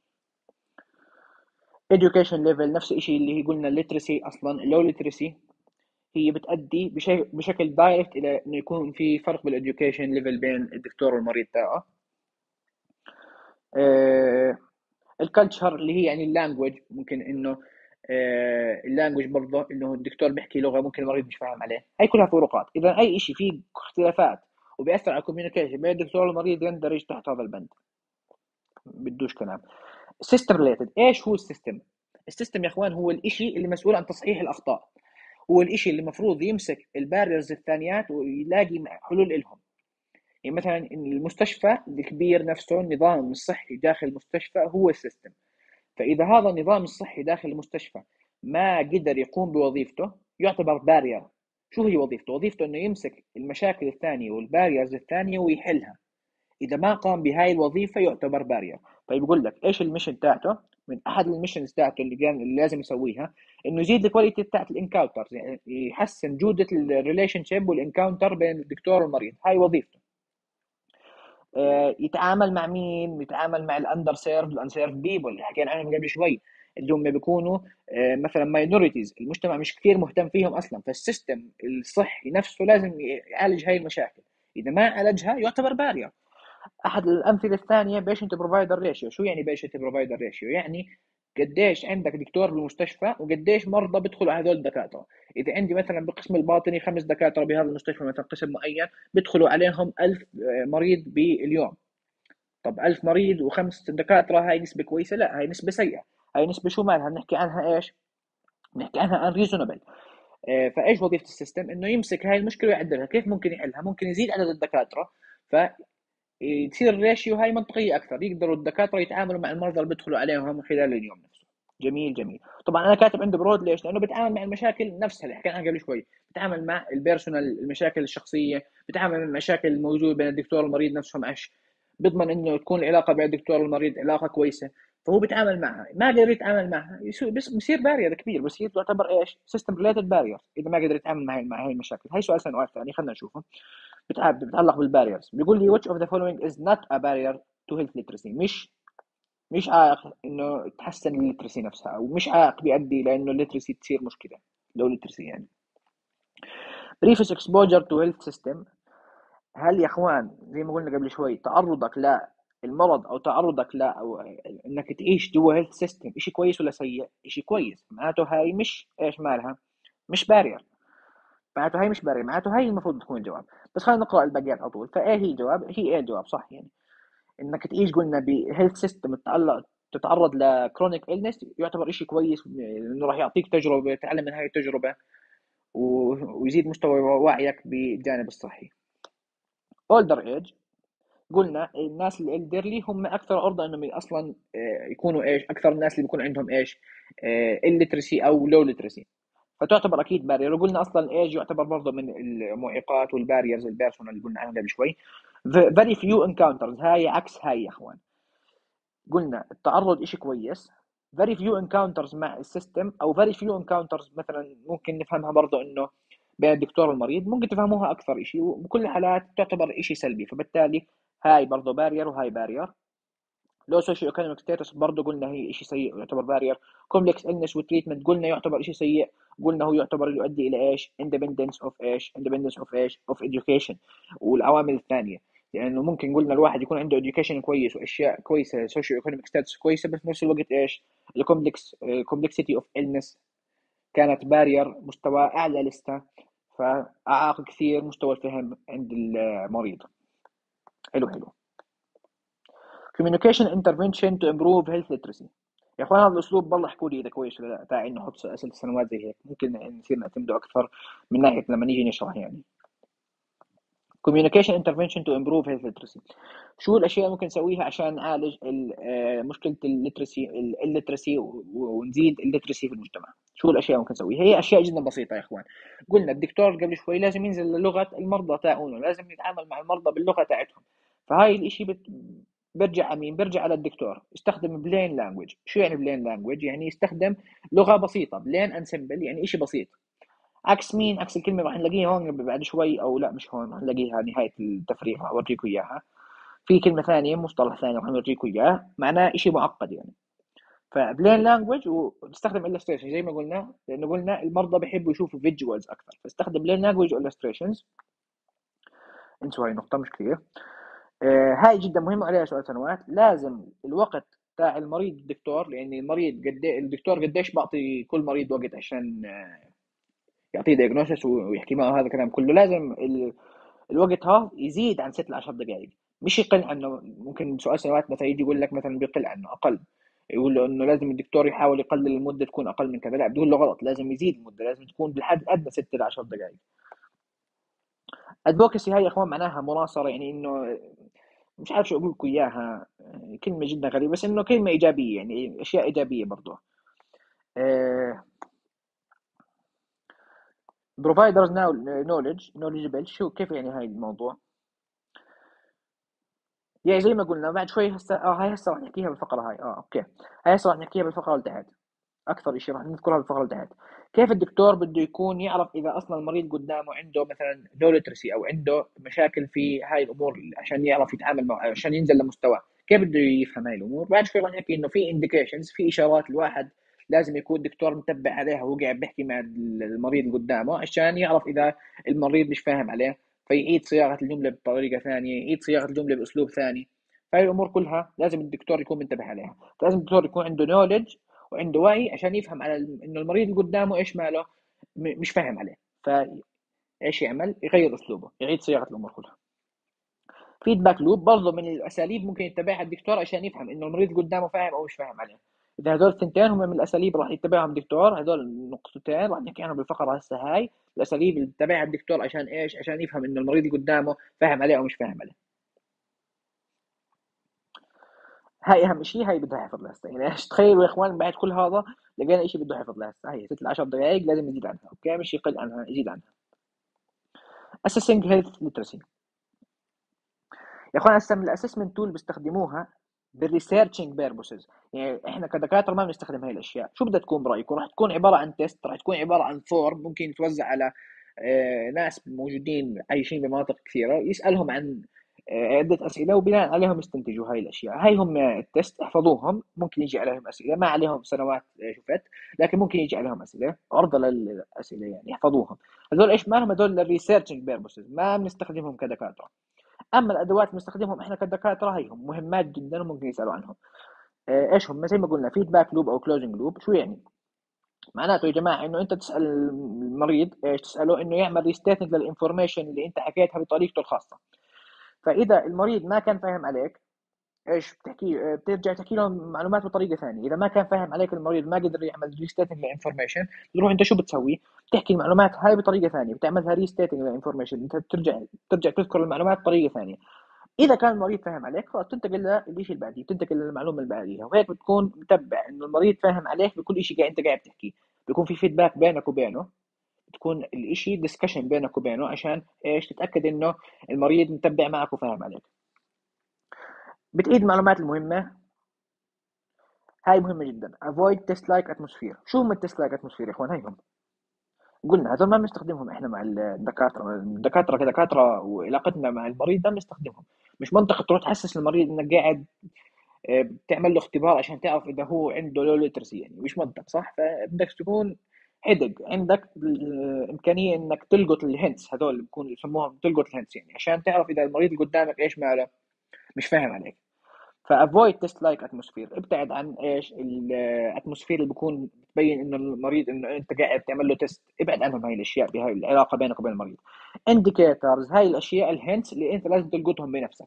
education level نفس الشيء، اللي هي قلنا الليترسي، اصلا اللو ليترسي هي بتؤدي بشكل بشكل دايركت الى انه يكون في فرق بالاديوكيشن ليفل بين الدكتور والمريض تاعه. آه، الكالتشر اللي هي يعني اللانجوج، ممكن انه آه، اللانجوج برضه انه الدكتور بيحكي لغه ممكن المريض مش فاهم عليه، هي كلها فروقات. اذا اي شيء فيه اختلافات وبيأثر على الكوميونيكيشن بين الدكتور والمريض يندرج تحت هذا البند، بدوش كلام. سيستم ريليتد، ايش هو السيستم؟ السيستم يا اخوان هو الاشي اللي مسؤول عن تصحيح الاخطاء، هو الاشي اللي المفروض يمسك الباريرز الثانيات ويلاقي حلول لهم. يعني مثلا المستشفى الكبير نفسه، النظام الصحي داخل المستشفى هو السيستم. فإذا هذا النظام الصحي داخل المستشفى ما قدر يقوم بوظيفته يعتبر بارير. شو هي وظيفته؟ وظيفته انه يمسك المشاكل الثانية والباريرز الثانية ويحلها. اذا ما قام بهاي الوظيفة يعتبر بارير. طيب يقول لك ايش الميشن تاعته؟ من احد الميشنز تاعته اللي, كان اللي لازم يسويها انه يزيد الكواليتي تاعت الانكاونتر، يعني يحسن جودة الريليشن شيب والانكاونتر بين الدكتور والمريض، هاي وظيفته. آه، يتعامل مع مين؟ يتعامل مع الاندر سيرف الانسيرف بيبل اللي حكينا عنهم قبل شوي، اللي هم بيكونوا آه، مثلا ماينوريتيز، المجتمع مش كثير مهتم فيهم اصلا، فالسيستم الصحي نفسه لازم يعالج هاي المشاكل. اذا ما عالجها يعتبر بارير. احد الامثله الثانيه بيشنت بروفايدر ريشيو. شو يعني بيشنت بروفايدر ريشيو؟ يعني قديش عندك دكتور بالمستشفى وقديش مرضى بيدخلوا على هذول الدكاتره. اذا عندي مثلا بالقسم الباطني خمس دكاتره بهذا المستشفى، مثلا قسم معين بيدخلوا عليهم ألف مريض باليوم. طب ألف مريض وخمس دكاتره، هاي نسبه كويسه؟ لا، هاي نسبه سيئه. هاي نسبه شو مالها؟ بنحكي عنها ايش؟ بنحكي عنها unreasonable. آه، فايش وظيفه السيستم؟ انه يمسك هاي المشكله ويعدلها. كيف ممكن يحلها؟ ممكن يزيد عدد الدكاتره، ف تصير الريشيو هاي منطقية أكثر، يقدروا الدكاترة يتعاملوا مع المرضى اللي بيدخلوا عليهم خلال اليوم نفسه. جميل جميل. طبعا أنا كاتب عنده برود ليش؟ لأنه بتعامل مع المشاكل نفسها اللي حكينا عنها قبل شوي، بتعامل مع البيرسونال، المشاكل الشخصية، بتعامل مع المشاكل الموجودة بين الدكتور والمريض نفسهم، ايش بيضمن انه تكون العلاقة بين الدكتور والمريض علاقة كويسة. فهو بيتعامل معها، ما قدر يتعامل معها يصير بس بصير بارير كبير، بصير تعتبر ايش؟ سيستم ريليتد بارير. اذا ما قدر يتعامل مع هاي مع هاي المشاكل. هاي سؤال سؤال ثاني خلينا نشوفه. بتتعلق بالباريرز. بيقول لي which of the following is not a barrier to health literacy؟ مش مش عائق انه تحسن الليترسي نفسها، او مش عائق بيؤدي لانه الليترسي تصير مشكله، لو ليترسي يعني. previous exposure to health system، هل يا اخوان زي ما قلنا قبل شوي تعرضك للمرض او تعرضك لا او انك تعيش جوا هيلث سيستم شيء كويس ولا سيء؟ شيء كويس، معناته هاي مش ايش مالها، مش بارير. معناته هاي مش بارير، معناته هاي المفروض تكون الجواب. بس خلينا نقرا الباقيات على طول. فايه هي الجواب؟ هي ايه الجواب صح يعني؟ انك تعيش قلنا بهيلث سيستم تتعلق تتعرض لكرونيك إلنس يعتبر شيء كويس، لانه راح يعطيك تجربه تتعلم من هاي التجربه ويزيد مستوى وعيك بالجانب الصحي. اولدر ايج، قلنا الناس الالدرلي هم اكثر عرضه انهم اصلا آه، يكونوا ايش؟ اكثر الناس اللي بيكون عندهم ايش؟ الليترسي او لو ليترسي، فتعتبر اكيد بارير. وقلنا اصلا الايج يعتبر برضه من المعيقات والباريرز البيرسونال اللي قلنا عنها قبل شوي. فيري فيو انكاونترز، هاي عكس هاي يا اخوان. قلنا التعرض إشي كويس، very few encounters مع السيستم، او very few encounters مثلا ممكن نفهمها برضه انه بين الدكتور والمريض، ممكن تفهموها اكثر إشي، وبكل الحالات تعتبر إشي سلبي، فبالتالي هاي برضه بارير وهاي بارير. لو سوشيو ايكونوميك ستاتس برضه قلنا هي شيء سيء ويعتبر بارير. كومبلكس النس وتريتمنت قلنا يعتبر شيء سيء، قلنا هو يعتبر يؤدي الى ايش؟ اندبندنس اوف ايش؟ اندبندنس اوف ايش؟ اوف education والعوامل الثانيه. لانه يعني ممكن قلنا الواحد يكون عنده education كويس واشياء كويسه، سوشيو ايكونوميك ستاتس كويسه، بس في نفس الوقت ايش؟ الكومبلكس كومبلكسيتي اوف النس كانت بارير، مستوى اعلى لسه، فاعاق كثير مستوى الفهم عند المريض. حلو حلو. communication intervention to improve health literacy. يا اخوان هذا الاسلوب والله احكوا لي اذا كويس ولا لا، داعي نحط اسئله سنوات زي هيك ممكن نصير نعتمده اكثر من ناحيه لما نيجي نشرح يعني. communication intervention to improve health literacy. شو الاشياء اللي ممكن نسويها عشان نعالج مشكله الليترسي الليترسي ونزيد الليترسي في المجتمع؟ شو الاشياء اللي ممكن نسويها؟ هي اشياء جدا بسيطه يا اخوان. قلنا الدكتور قبل شوي لازم ينزل للغه المرضى تاعونه، لازم يتعامل مع المرضى باللغه تاعتهم. فهاي الاشي بت... برجع على مين؟ برجع على الدكتور. يستخدم بلين لانجوج. شو يعني بلين لانجوج؟ يعني يستخدم لغه بسيطه، بلين اند سمبل، يعني اشي بسيط. عكس مين؟ عكس الكلمة راح نلاقيها هون بعد شوي، أو لا مش هون، راح نلاقيها نهاية التفريغ، راح أورجيكم إياها. في كلمة ثانية، مصطلح ثاني راح نورجيكم إياه، معناه إشي معقد يعني. فبلين لانجوج وتستخدم illustration زي ما قلنا، لأنه قلنا المرضى بيحبوا يشوفوا فيجوالز أكثر، فاستخدم بلين لانجوج illustrations. انسوا هاي النقطة مش كثير. آه هاي جدا مهمة، عليها سؤال سنوات. لازم الوقت تاع المريض الدكتور، لأن المريض قد الدكتور قديش بعطي كل مريض وقت عشان يعطيه دياجنوسيس ويحكي معه هذا الكلام كله. لازم ال... الوقت ها يزيد عن ست ل عشر دقائق، مش يقل عنه. ممكن سؤال سنوات مثلا يجي يقول لك مثلا بيقل عنه اقل، يقول له انه لازم الدكتور يحاول يقلل المده تكون اقل من كذا. لا، بتقول له غلط، لازم يزيد المده، لازم تكون بالحد الادنى ست ل عشر دقائق. ادفوكسي هاي يا اخوان معناها مناصره، يعني انه مش عارف شو اقول لكم اياها، كلمه جدا غريبه بس انه كلمه ايجابيه، يعني اشياء ايجابيه برضه. أه providers now knowledge knowledgeable. شو كيف يعني هاي الموضوع؟ يعني زي ما قلنا بعد شوي هسه اه هاي هسه راح نحكيها بالفقره هاي. اه اوكي، هاي هسه راح نحكيها بالفقره اللي تحت. اكثر شيء راح نذكرها بالفقره اللي تحت. كيف الدكتور بده يكون يعرف اذا اصلا المريض قدامه عنده مثلا لو ليترسي او عنده مشاكل في هاي الامور، عشان يعرف يتعامل معه، عشان ينزل لمستواه. كيف بده يفهم هاي الامور؟ بعد شوي راح نحكي انه في انديكيشنز، في اشارات الواحد لازم يكون دكتور متبع عليها وهو قاعد بيحكي مع المريض اللي قدامه، عشان يعرف اذا المريض مش فاهم عليه، فيعيد صياغه الجمله بطريقه ثانيه، يعيد صياغه الجمله باسلوب ثاني. فهي الامور كلها لازم الدكتور يكون منتبه عليها. فلازم الدكتور يكون عنده نولج وعنده وعي عشان يفهم على انه المريض اللي قدامه ايش ماله، م- مش فاهم عليه. فايش يعمل؟ يغير اسلوبه، يعيد صياغه الامور كلها. فيدباك لوب برضه من الاساليب ممكن يتبعها الدكتور عشان يفهم انه المريض اللي قدامه فاهم او مش فاهم عليه. اذا هذول الثنتين هم من الاساليب راح يتبعهم الدكتور، هذول النقطتين راح نحكي عنهم بالفقره هسه هاي. الاساليب اللي يتبعها الدكتور عشان ايش؟ عشان يفهم انه المريض اللي قدامه فاهم عليه او مش فاهم عليه. هاي اهم شيء، هاي بدها حفظ لهسه. يعني ايش تخيلوا يا اخوان بعد كل هذا لقينا شيء بده حفظ لهسه. هي ست ل عشر دقائق لازم يزيد عنها، اوكي، مش يقل عنها، يزيد عنها. assessing health literacy. يا اخوان هسه من الاسسمنت تول بيستخدموها بالريسيرشنج بيربوسز. يعني احنا كدكاتره ما بنستخدم هاي الاشياء. شو بدها تكون برايكم؟ راح تكون عباره عن تيست، راح تكون عباره عن فورم ممكن يتوزع على آه، ناس موجودين عايشين بمناطق كثيره، يسالهم عن آه، عده اسئله وبناء عليهم يستنتجوا هاي الاشياء. هاي هم التيست، احفظوهم. ممكن يجي عليهم اسئله، ما عليهم سنوات آه، شفت، لكن ممكن يجي عليهم اسئله، عرضه للاسئله يعني احفظوهم. هذول ايش مالهم؟ هذول للريسيرشنج بيربوسز، ما بنستخدمهم كدكاتره. اما الادوات اللي بنستخدمهم احنا كدكاتره هيهم مهمات جدا وممكن يسالوا عنهم. آه، ايش هم؟ زي ما قلنا فيدباك لوب او كلوزنج لوب. شو يعني؟ معناته يا جماعه انه انت تسال المريض ايش؟ تساله انه يعمل ريستيتنج للانفورميشن اللي انت حكيتها بطريقته الخاصه. فاذا المريض ما كان فاهم عليك ايش بتحكي؟ آه، بترجع تحكي له معلومات بطريقه ثانيه. اذا ما كان فاهم عليك المريض، ما قدر يعمل ريستيتنج للانفورميشن، بتروح انت شو بتسوي؟ بتحكي المعلومات هاي بطريقه ثانيه، بتعملها ريستيتنج للانفورميشن، انت بترجع ترجع تذكر المعلومات بطريقه ثانيه. اذا كان المريض فاهم عليك خلاص تنتقل للشيء اللي بعديه، تنتقل للمعلومه اللي بعديها. وهيك بتكون متبع انه المريض فاهم عليك بكل شيء قاعد انت قاعد تحكيه. بيكون في فيدباك بينك وبينه، تكون الاشي ديسكشن بينك وبينه عشان ايش؟ تتاكد انه المريض متبع معك وفاهم عليك. بتعيد المعلومات المهمه، هاي مهمه جدا. avoid test like atmosphere. شو هم التست لايك اتموسفير يا اخوان؟ هاي هم قلنا هذول ما بنستخدمهم احنا مع الدكاتره. الدكاتره كدكاتره وعلاقتنا مع المريض ما بنستخدمهم. مش منطق تروح تحسس المريض انك قاعد آه، بتعمل له اختبار عشان تعرف اذا هو عنده لو ليترسي، يعني مش منطق صح. فبدك تكون حدق، عندك الامكانيه انك تلقط الهنتس، هذول اللي بيكونوا يسموهم تلقط الهنتس، يعني عشان تعرف اذا المريض اللي قدامك ايش ماله، مش فاهم عليك. فافويد تيست لايك اتموسفير. ابتعد عن ايش؟ الاتموسفير اللي بيكون بتبين انه المريض انه انت قاعد تعمل له تيست. ابعد عنهم هاي الاشياء بهاي العلاقه بينك وبين المريض. انديكيتورز، هاي الاشياء الهنتس اللي انت لازم تلقطهم بنفسك.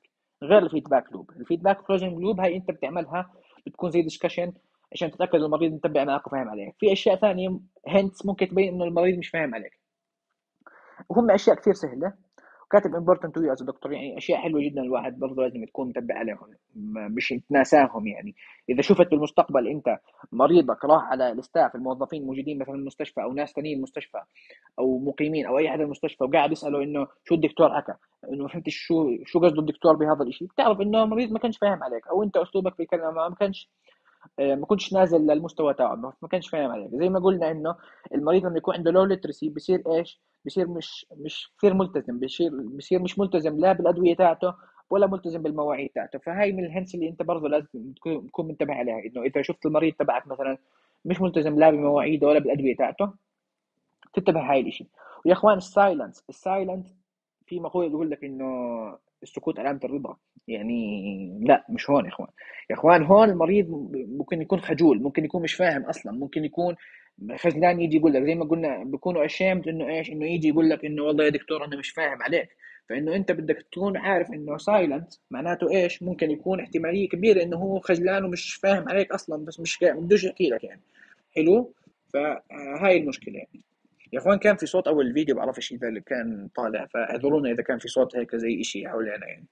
غير الفيدباك لوب. الفيدباك كلوزنج لوب هاي انت بتعملها، بتكون زي ديسكشن عشان تتاكد المريض متبع معك وفاهم عليك. في اشياء ثانيه هنتس ممكن تبين انه المريض مش فاهم عليك، وهم اشياء كثير سهله. وكاتب امبورتنت تو يو از دكتور، يعني اشياء حلوه جدا الواحد برضه لازم تكون متبع عليهم، م- مش تناساهم. يعني اذا شفت بالمستقبل انت مريضك راح على الستاف الموظفين موجودين مثلا المستشفى او ناس ثانيين المستشفى او مقيمين او اي حدا المستشفى، وقاعد يساله انه شو الدكتور حكى، انه ما فهمتش شو شو قصده الدكتور بهذا الشيء، بتعرف انه المريض ما كانش فاهم عليك، او انت اسلوبك في الكلام معه ما كانش آه، ما كنتش نازل للمستوى تاعه، ما ما كانش فاهم عليك. زي ما قلنا انه المريض لما يكون عنده لو ليترسي بصير ايش؟ بصير مش مش كثير ملتزم، بصير بصير مش ملتزم لا بالادويه تاعته ولا ملتزم بالمواعيد تاعته. فهاي من الهنس اللي انت برضه لازم تكون تكون منتبه عليها، انه اذا شفت المريض تبعك مثلا مش ملتزم لا بمواعيده ولا بالادويه تاعته، تنتبه هاي الاشي. ويا اخوان السايلنس، السايلنس في مقولة يقول لك انه السكوت علامة الرضا. يعني لا، مش هون يا اخوان. يا اخوان هون المريض ممكن يكون خجول، ممكن يكون مش فاهم اصلا، ممكن يكون خجلان يجي يقول لك، زي ما قلنا بيكونوا ashamed انه ايش، انه يجي يقول لك انه والله يا دكتور انا مش فاهم عليك. فانه انت بدك تكون عارف انه سايلنت معناته ايش، ممكن يكون احتمالية كبيرة انه هو خجلان ومش فاهم عليك اصلا، بس مش كا- بدوش يحكي لك يعني. حلو. فهاي المشكلة يعني. يا اخوان كان في صوت اول الفيديو، بعرفش اذا اللي كان طالع، فاعذرونا اذا كان في صوت هيك زي اشي حوالينا يعني.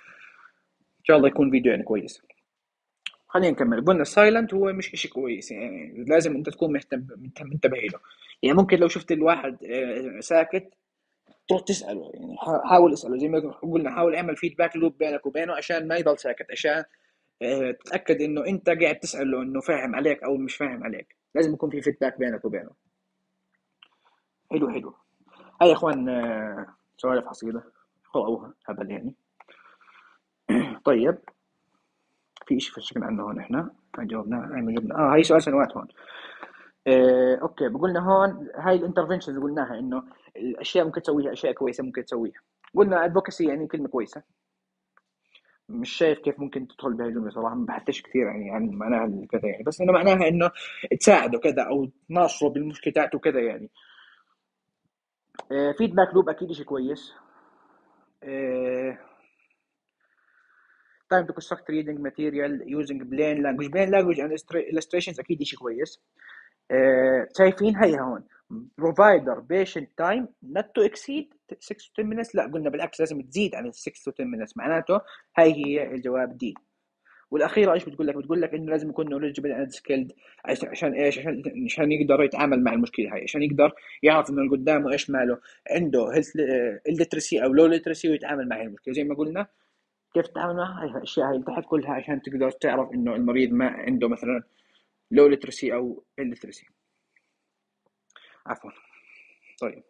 ان شاء الله يكون فيديو يعني كويس. خلينا نكمل. قلنا السايلنت هو مش اشي كويس، يعني لازم انت تكون مهتم مهتم- منتبه له. يعني ممكن لو شفت الواحد آه، ساكت تروح تساله، يعني حا- حاول اساله، زي ما قلنا حاول اعمل فيدباك لوب بينك وبينه عشان ما يضل ساكت، عشان آه، تتاكد انه انت قاعد تساله انه فاهم عليك او مش فاهم عليك. لازم يكون في فيدباك بينك وبينه. حلو حلو. هاي يا اخوان آه، سوالف حصيلة قرأوها هبل يعني. طيب، في اشي فشكنا عنه هون احنا هاي جاوبناه، هاي ما جبنا اه هاي سؤال سنوات هون. آه، اوكي بقولنا هون هاي الانترفنشنز قلناها انه الاشياء ممكن تسويها، اشياء كويسه ممكن تسويها. قلنا ادفوكسي يعني كلمه كويسه، مش شايف كيف ممكن تدخل بهاي الجمله صراحه، ما بحثتش كثير يعني عن معناها كذا يعني، بس انه معناها انه تساعده كذا او تناصره بالمشكلة تاعته كذا يعني. فيدباك لوب اكيد شيء كويس. آه، time to construct reading material using plain language plain language and illustrations اكيد شيء كويس. آه، شايفين هي هون provider patient time not to exceed six to ten minutes، لا قلنا بالعكس لازم تزيد عن six to ten minutes، معناته هاي هي الجواب دي. والاخيره ايش بتقول لك؟ بتقول لك انه لازم يكون knowledgeable and skilled. عشان عشان ايش؟ عشان عشان يقدر يتعامل مع المشكله هاي، عشان يقدر يعرف انه اللي قدامه ايش ماله، عنده health literacy او low literacy، ويتعامل مع هاي المشكله. زي ما قلنا كيف تتعامل معها، هاي الاشياء هاي تحت كلها عشان تقدر تعرف انه المريض ما عنده مثلا low literacy او illiteracy. عفوا. طيب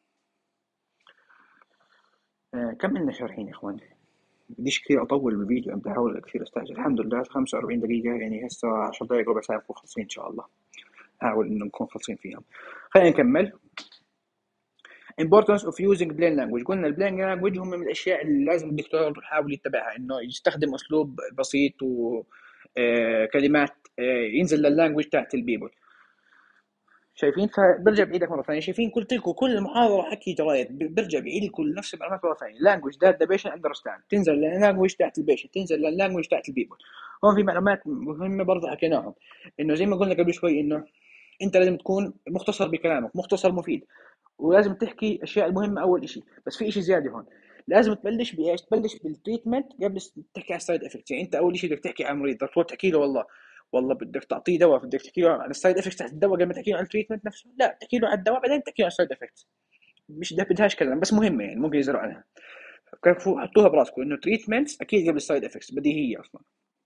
آه كملنا شارحين يا اخوان. بديش كثير اطول بالفيديو، بدي احاول كثير استعجل. الحمد لله خمسة وأربعين دقيقة، يعني هسه عشر دقائق ربع ساعة نكون خلصين ان شاء الله. احاول انه نكون خلصين فيهم. خلينا نكمل. importance of using plain language. قلنا البلين language هم من الاشياء اللي لازم الدكتور يحاول يتبعها، انه يستخدم اسلوب بسيط و آه كلمات آه ينزل لللانجوج تاعت البيبل. شايفين؟ فبرجع بعيدك مره ثانيه. شايفين قلت لكم كل محاضره حكي جرايد، ب- برجع بعيد لكم نفس المعلومات مره ثانيه. لانجوج ذات ذا بيشنت اندرستاند، تنزل للانجوج تاعت البيشنت، تنزل للانجوج تاعت البيبل. هون في معلومات مهمه برضه حكيناهم، انه زي ما قلنا قبل شوي انه انت لازم تكون مختصر بكلامك، مختصر مفيد، ولازم تحكي الاشياء المهمه اول شيء. بس في شيء زياده هون، لازم تبلش بايش؟ تبلش بالتريتمنت قبل تحكي عن السايد افكتس. يعني انت اول شيء بدك تحكي عن المريض، بدك تروح تحكي له والله والله بدك تعطيه دواء، بدك تحكي له عن السايد افكتس تاعت الدواء قبل ما تحكي له عن التريتمنت نفسه. لا، تحكي له عن الدواء بعدين تحكي له عن السايد افكتس. مش ده بدهاش كلام، بس مهمه يعني ممكن يزرعوا عنها. كفوا حطوها براسكم انه تريتمنتس اكيد قبل السايد افكتس، بديهيه اصلا.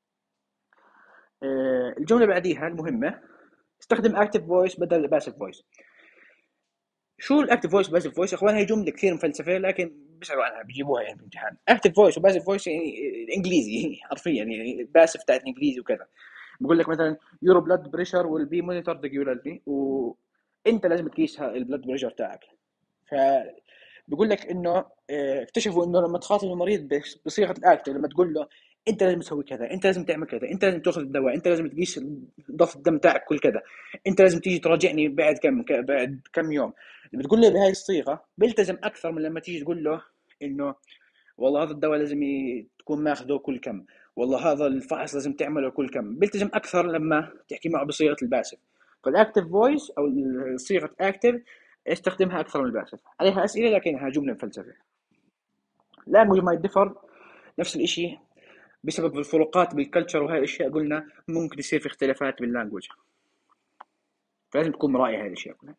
آه، الجمله اللي بعديها المهمه، استخدم اكتف فويس بدل الباسيف فويس. شو الاكتف فويس وباسيف فويس يا اخوان؟ هي جمله كثير مفلسفه لكن بيسالوا عنها بيجيبوها يعني في الامتحان. اكتف فويس وباسيف فويس يعني الانجليزي حرفيا، يعني باسيف بتاعت الانجليزي وكذا. بقول لك مثلا يور بلاد بريشر ويل بي مونيتورد ريجولارلي، وانت لازم تقيس البلاد بريشر تاعك. ف بيقول لك انه آه، اكتشفوا انه لما تخاطب المريض بس- بصيغه الاكت، لما تقول له انت لازم تسوي كذا، انت لازم تعمل كذا، انت لازم تاخذ الدواء، انت لازم تقيس ضغط الدم تاعك كل كذا، انت لازم تيجي تراجعني بعد كم ك- بعد كم يوم. بتقول له بهاي الصيغه بيلتزم اكثر من لما تيجي تقول له انه والله هذا الدواء لازم ي- تكون ماخذه كل كم، والله هذا الفحص لازم تعمله كل كم، بيلتزم اكثر لما تحكي معه بصيغه الباسف. فالاكتف فويس او صيغه اكتف استخدمها اكثر من الباسف. عليها اسئله لكنها جمله مفلسفه. language might differ، نفس الاشي بسبب الفروقات بالكلتشر وهاي الاشياء قلنا ممكن يصير في اختلافات باللانجوج، فلازم تكون مراعي هاي الاشياء كلها.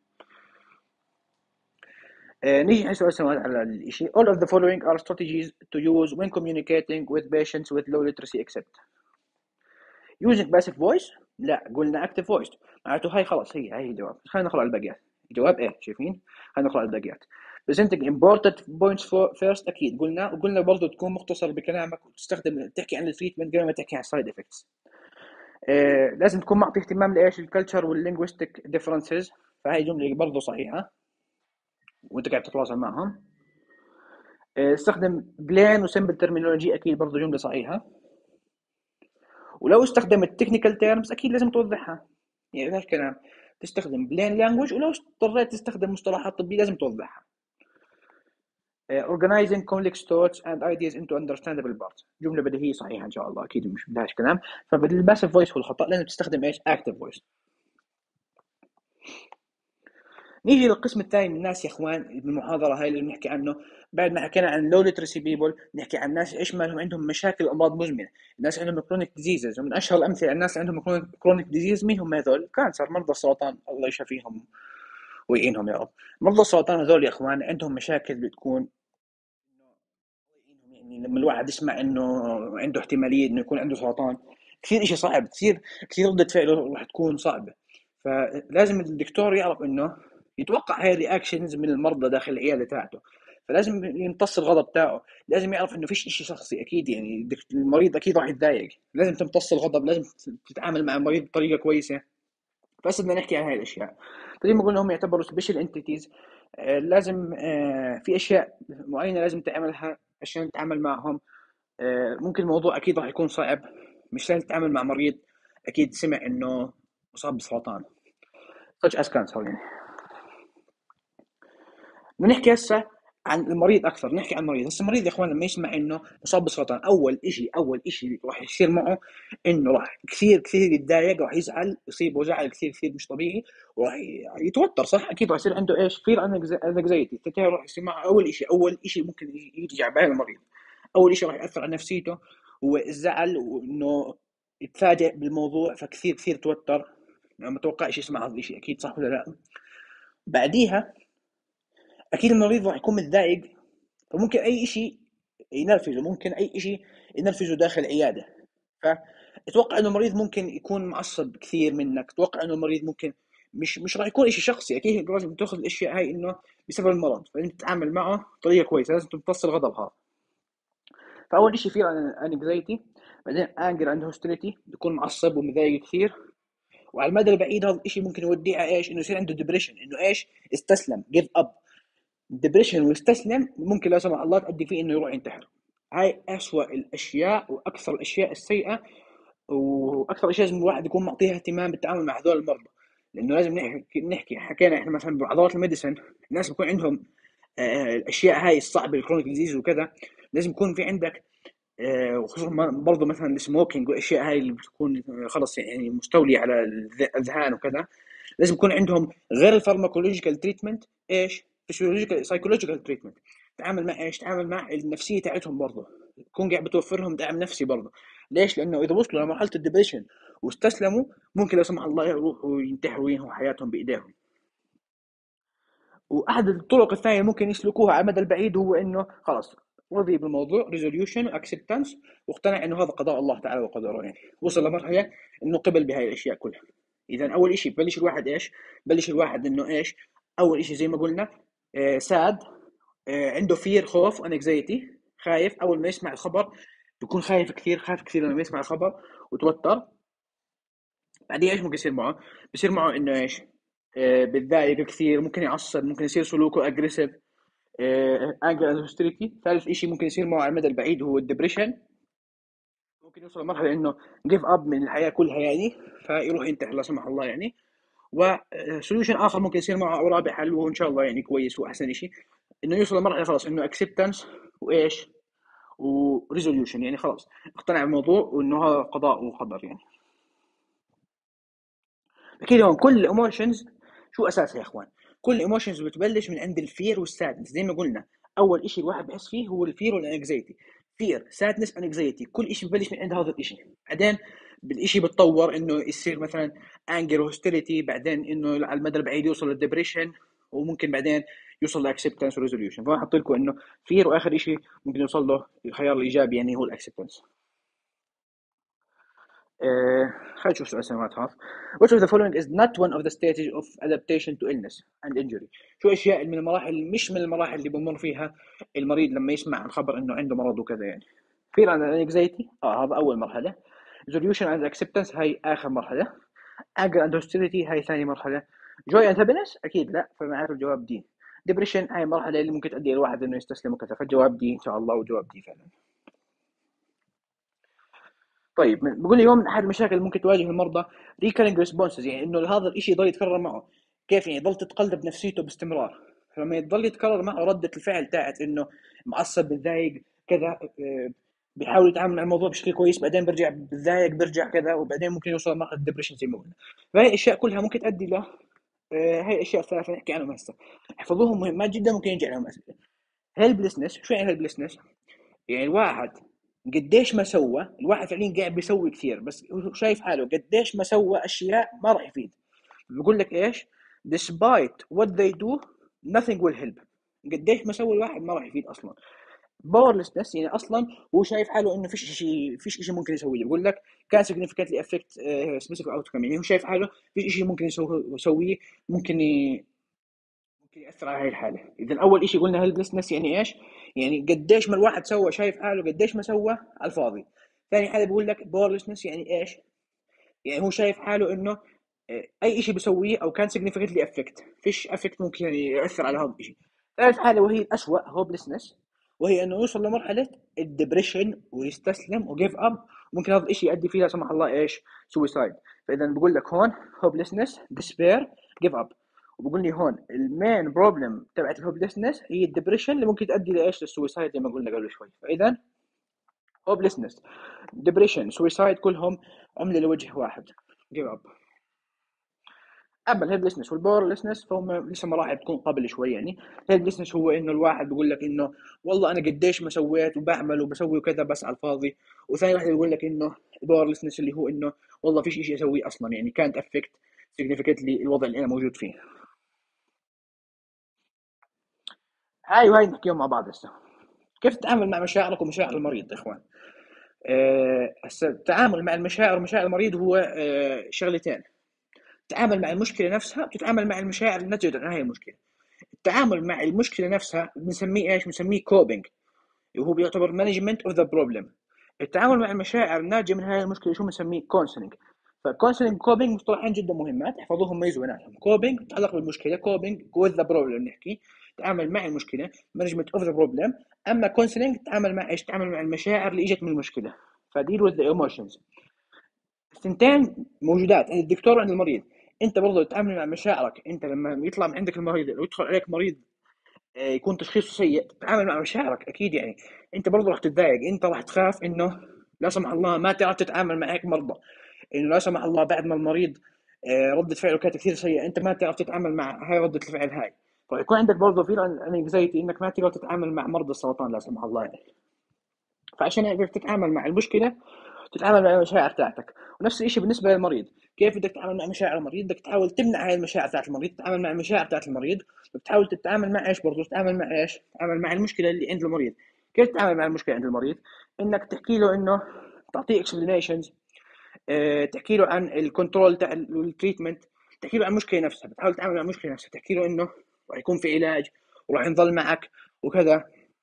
آه، نيجي نحل سؤال سؤال على الشيء. All of the following are strategies to use when communicating with patients with low literacy except using passive voice. لا قلنا active voice، معناته هاي خلاص هي هاي الجواب. خلينا نقرأ الباقيات. الجواب ايه شايفين؟ خلينا نقرأ الباقيات. presenting important points for first أكيد قلنا، وقلنا برضو تكون مختصر بكلامك وتستخدم تحكي عن التريتمنت قبل ما تحكي عن السايد افكتس. آه، لازم تكون معطي اهتمام لايش؟ الكلتشر واللينغويستيك ديفرنسز، فهي جملة برضو صحيحة وانت قاعد تتواصل معهم. استخدم بلين وسمبل ترمينولوجي اكيد برضه جمله صحيحه. ولو استخدمت تكنيكال تيرمز اكيد لازم توضحها، يعني هذا الكلام تستخدم بلين لانجوج، ولو اضطريت تستخدم مصطلحات طبيه لازم توضحها. uh, organizing complex thoughts and ideas into understandable parts، جمله بديهيه صحيحه ان شاء الله اكيد مش بدهاش كلام. فبالباسف فويس هو الخطا، لازم تستخدم ايش؟ اكتف فويس. نيجي للقسم الثاني من الناس يا اخوان بالمحاضره هاي اللي بنحكي عنه. بعد ما حكينا عن لو ليترسي بيبل نحكي عن ناس ايش مالهم عندهم مشاكل امراض مزمنه، الناس عندهم كرونيك ديزيز. ومن اشهر الامثله الناس عندهم كرونيك ديزيز مين هم هذول؟ كانسر، مرضى السرطان، الله يشفيهم ويعينهم يا رب. مرضى السرطان هذول يا اخوان عندهم مشاكل بتكون، يعني لما الواحد يسمع انه عنده احتماليه انه يكون عنده سرطان كثير اشي صعب، كثير كثير ردة فعله راح تكون صعبه. فلازم الدكتور يعرف انه يتوقع هاي الرياكشنز من المرضى داخل العياده تاعته، فلازم يمتص الغضب تاعه. لازم يعرف انه فيش اشي شخصي اكيد، يعني المريض اكيد راح يتضايق، لازم تمتص الغضب، لازم تتعامل مع المريض بطريقه كويسه. بس بدنا نحكي عن هاي الاشياء. زي ما قلنا هم يعتبروا سبيشال انتيتيز، لازم آه، في اشياء معينه لازم تعملها عشان تتعامل معهم. آه، ممكن الموضوع اكيد راح يكون صعب، مش سهل تتعامل مع مريض اكيد سمع انه مصاب بسرطان such as cancer. يعني بنحكي هسه عن المريض اكثر، نحكي عن المريض. هسه المريض يا اخوان لما يسمع انه مصاب بسرطان، اول شيء اول شيء راح يصير معه انه راح كثير كثير يتضايق، راح يزعل، يصيبه زعل كثير كثير مش طبيعي، وراح يتوتر صح. اكيد راح يصير عنده ايش؟ فير انكزايتي. راح يصير معه اول شيء اول شيء ممكن يجي على بال المريض، اول شيء راح ياثر على نفسيته هو الزعل، وانه يتفاجئ بالموضوع، فكثير كثير توتر، ما توقعش يسمع هذا الشيء اكيد صح ولا لا. بعديها اكيد المريض راح يكون متضايق، فممكن اي شيء ينرفزه، ممكن اي شيء ينرفزه داخل العياده. فاتوقع انه المريض ممكن يكون معصب كثير منك، اتوقع انه المريض ممكن مش مش راح يكون شيء شخصي، اكيد لازم تاخذ الاشياء هاي انه بسبب المرض، فانت تتعامل معه بطريقه كويسه، لازم تمتص الغضب هذا. فاول شيء في انكزايتي، بعدين انجر اند هوستيليتي، بيكون معصب ومضايق كثير. وعلى المدى البعيد هذا الشيء ممكن يوديه على ايش؟ انه يصير عنده ديبريشن، انه ايش؟ استسلم، جيف اب. ديبريشن ويستسلم ممكن لا سمح الله تؤدي فيه انه يروح ينتحر. هاي اسوأ الاشياء واكثر الاشياء السيئه، واكثر شيء لازم الواحد يكون معطيها اهتمام بالتعامل مع هذول المرضى. لانه لازم نحكي نحكي حكينا احنا مثلا بعضلات الميديسن، الناس بيكون عندهم آه، الاشياء هاي الصعبه، الكرونيك ديزيز وكذا، لازم يكون في عندك آه، وخصوصا برضه مثلا السموكينج والاشياء هاي اللي بتكون خلص يعني مستوليه على الاذهان وكذا، لازم يكون عندهم غير الفارماكولوجيكال تريتمنت ايش؟ فيسيولوجيكال سايكولوجيكال تريتمنت. تعامل مع ايش؟ تعامل مع النفسيه تاعتهم برضه، تكون قاعد بتوفر لهم دعم نفسي برضه. ليش؟ لانه اذا وصلوا لمرحله الدبريشن واستسلموا ممكن لا سمح الله يروحوا ينتحروا وينهوا حياتهم بايديهم. واحد الطرق الثانيه ممكن يسلكوها على المدى البعيد هو انه خلاص رضي بالموضوع، ريزوليوشن واكسبتنس، واقتنع انه هذا قضاء الله تعالى وقدره، يعني وصل لمرحله انه قبل بهاي الاشياء كلها. اذا اول شيء ببلش الواحد ايش؟ ببلش الواحد انه ايش؟ اول شيء زي ما قلنا آه ساد، آه عنده فير، خوف، انكزايتي، خايف اول ما يسمع الخبر، بيكون خايف كثير، خايف كثير لما يسمع الخبر وتوتر. بعدين ايش ممكن يصير معه؟ بيصير معه انه ايش؟ آه بتضايق كثير، ممكن يعصب، ممكن يصير سلوكه اجريسيف، انجر اند هوستيليتي. ثالث شيء ممكن يصير معه على المدى البعيد هو الدبريشن، ممكن يوصل لمرحله انه جيف اب من الحياه كلها يعني، فيروح ينتحر لا سمح الله يعني. وسوليوشن اخر ممكن يصير معه او رابع حل، وهو ان شاء الله يعني كويس واحسن شيء، انه يوصل لمرحله خلاص انه اكسبتنس وايش وريزوليوشن، يعني خلاص اقتنع بالموضوع وانه هذا قضاء وقدر يعني. اكيد هون كل الايموشنز شو اساسها يا اخوان؟ كل الايموشنز بتبلش من عند الفير والسادنس زي ما قلنا. اول شيء الواحد بحس فيه هو الفير والانكزايتي. فير، سادنس، انكزايتي، كل شيء ببلش من عند هذا الشيء. بعدين بالشيء بتطور انه يصير مثلا انجر وهوستيليتي، بعدين انه على المدى البعيد يوصل للدبريشن، وممكن بعدين يوصل لاكسبتنس وريزوليوشن. فانا حاطط لكم انه فير، واخر شيء ممكن يوصل له الخيار الايجابي يعني هو الاكسبتنس. Uh, خلينا نشوف سؤال سنوات هاف. Which of the following is not one of the stages of adaptation to illness and injury؟ شو أشياء من المراحل، مش من المراحل اللي بمر فيها المريض لما يسمع الخبر إنه عنده مرض وكذا يعني. fear and anxiety آه هذا أول مرحلة. resolution and acceptance هاي آخر مرحلة. anger and hostility هاي ثاني مرحلة. joy and happiness أكيد لا، فمعناته الجواب دي. depression هاي المرحلة اللي ممكن تؤدي الواحد إنه يستسلم وكذا، فالجواب دي إن شاء الله، وجواب دي فعلا. طيب بقول لي يوم من احد المشاكل اللي ممكن تواجه المرضى ريكارنج ريسبونسز، يعني انه هذا الشيء يضل يتكرر معه. كيف يعني؟ يضل تتقلب نفسيته باستمرار. فلما يضل يتكرر معه ردة الفعل تاعت انه معصب، متضايق، كذا، آه، بيحاول يتعامل مع الموضوع بشكل كويس، بعدين برجع بتضايق، برجع كذا، وبعدين ممكن يوصل لمرحله الدبريشن زي ما قلنا. فهي الاشياء كلها ممكن تؤدي له. آه، هي الاشياء الثلاثه نحكي عنهم هسه، احفظوهم، مهمات جدا، ممكن يجي عليهم اسئله. هيلبلسنس، شو يعني هيلبلسنس؟ يعني الواحد قديش ما سوى، الواحد فعليا قاعد بيسوي كثير بس هو شايف حاله قديش ما سوى اشياء ما راح يفيد. بيقول لك ايش؟ despite what they do nothing will help. قديش ما سوى الواحد ما راح يفيد اصلا. باورلessness يعني اصلا هو شايف حاله انه فيش شيء، فيش شيء ممكن يسويه. بقول لك كان significantly affect uh, specific outcome، يعني هو شايف حاله فيش شيء ممكن يسويه، ممكن ي... ممكن يأثر على هاي الحالة. إذا أول إشي قلنا هيلبلسنس يعني إيش؟ يعني قديش ما الواحد سوى، شايف حاله قديش ما سوى على الفاضي. ثاني حاجة بقول لك باورلسنس يعني إيش؟ يعني هو شايف حاله إنه آه، أي إشي بيسويه أو كان significantly affect، فيش affect ممكن يعني يأثر على هذا الإشي. ثالث حالة وهي الأسوأ هوبلسنس، وهي إنه يوصل لمرحلة الدبريشن ويستسلم وجيف أب. ممكن هذا الإشي يؤدي فيه لا سمح الله إيش؟ سويسايد. فإذا بقول لك هون هوبلسنس، ديسبير، جيف أب. وبقول لي هون المين بروبلم تبعت الهوبلسنس هي الدبريشن اللي ممكن تؤدي لايش؟ للسويسايد زي ما قلنا قبل شوي. فاذا هوبلسنس، ديبريشن، سويسايد كلهم عمله لوجه واحد، جيف اب. اما الهيلبلسنس والباورلسنس فهم لسه مراحل تكون قبل شوي يعني. الهيلبلسنس هو انه الواحد بيقول لك انه والله انا قديش ما سويت وبعمل وبسوي وكذا بس على الفاضي. وثاني واحد يقول لك انه الباورلسنس اللي هو انه والله فيش شيء اسويه اصلا، يعني كانت افكت significantly الوضع اللي انا موجود فيه. هاي وهاي نحكيهم مع بعض هسه. كيف تتعامل مع مشاعرك ومشاعر المريض يا اخوان؟ آه، هسه التعامل مع المشاعر ومشاعر المريض هو آه، شغلتين. تتعامل مع المشكله نفسها، وتتعامل مع المشاعر الناتجه عن هاي المشكله. التعامل مع المشكله نفسها بنسميه ايش؟ بنسميه كوبينج، وهو بيعتبر مانجمنت اوف ذا بروبلم. التعامل مع المشاعر الناتجه من هاي المشكله شو بنسميه؟ كونسلنج. فالكونسلنج كوبينج مصطلحين جدا مهمات، احفظوهم ميزوا بيناتهم. كوبينج تتعلق بالمشكله، كوبينج وذ ذا بروبلم نحكي، تعامل مع المشكله، مانجمنت اوف ذا بروبلم. اما كونسلنج تتعامل مع ايش؟ تتعامل مع المشاعر اللي اجت من المشكله، فديل وذ ذا ايموشنز. الثنتين موجودات عند الدكتور وعند المريض. انت برضه تتعامل مع مشاعرك. انت لما يطلع من عندك المريض او يدخل عليك مريض آه، يكون تشخيصه سيء، تتعامل مع مشاعرك اكيد يعني. انت برضه راح تتضايق، انت راح تخاف انه لا سمح الله ما تعرف تتعامل مع هيك مرضى، انه لا سمح الله بعد ما المريض آه، ردة فعله كانت كثير سيئة انت ما تعرف تتعامل مع هاي ردة الفعل هاي. فيكون عندك برضه في انكزايتي انك ما تقدر تتعامل مع مرضى السرطان لا سمح الله يعني. فعشان هيك بدك تتعامل مع المشكلة، تتعامل مع المشاعر تاعتك. ونفس الشيء بالنسبه للمريض. كيف بدك تتعامل مع مشاعر المريض؟ بدك تحاول تمنع هاي المشاعر تاعت المريض، تتعامل مع المشاعر تاعت المريض. بتحاول تتعامل مع ايش برضه؟ تتعامل مع ايش؟ تتعامل مع المشكله اللي عند المريض. كيف تتعامل مع المشكله عند المريض؟ انك تحكي له انه تعطيه اكسبلينيشنز، اه تحكي له عن الكنترول تاع التريتمنت، تحكي له عن المشكله نفسها. بتحاول تتعامل مع المشكله نفسها، تحكي له انه راح يكون في علاج وراح نظل معك وكذا.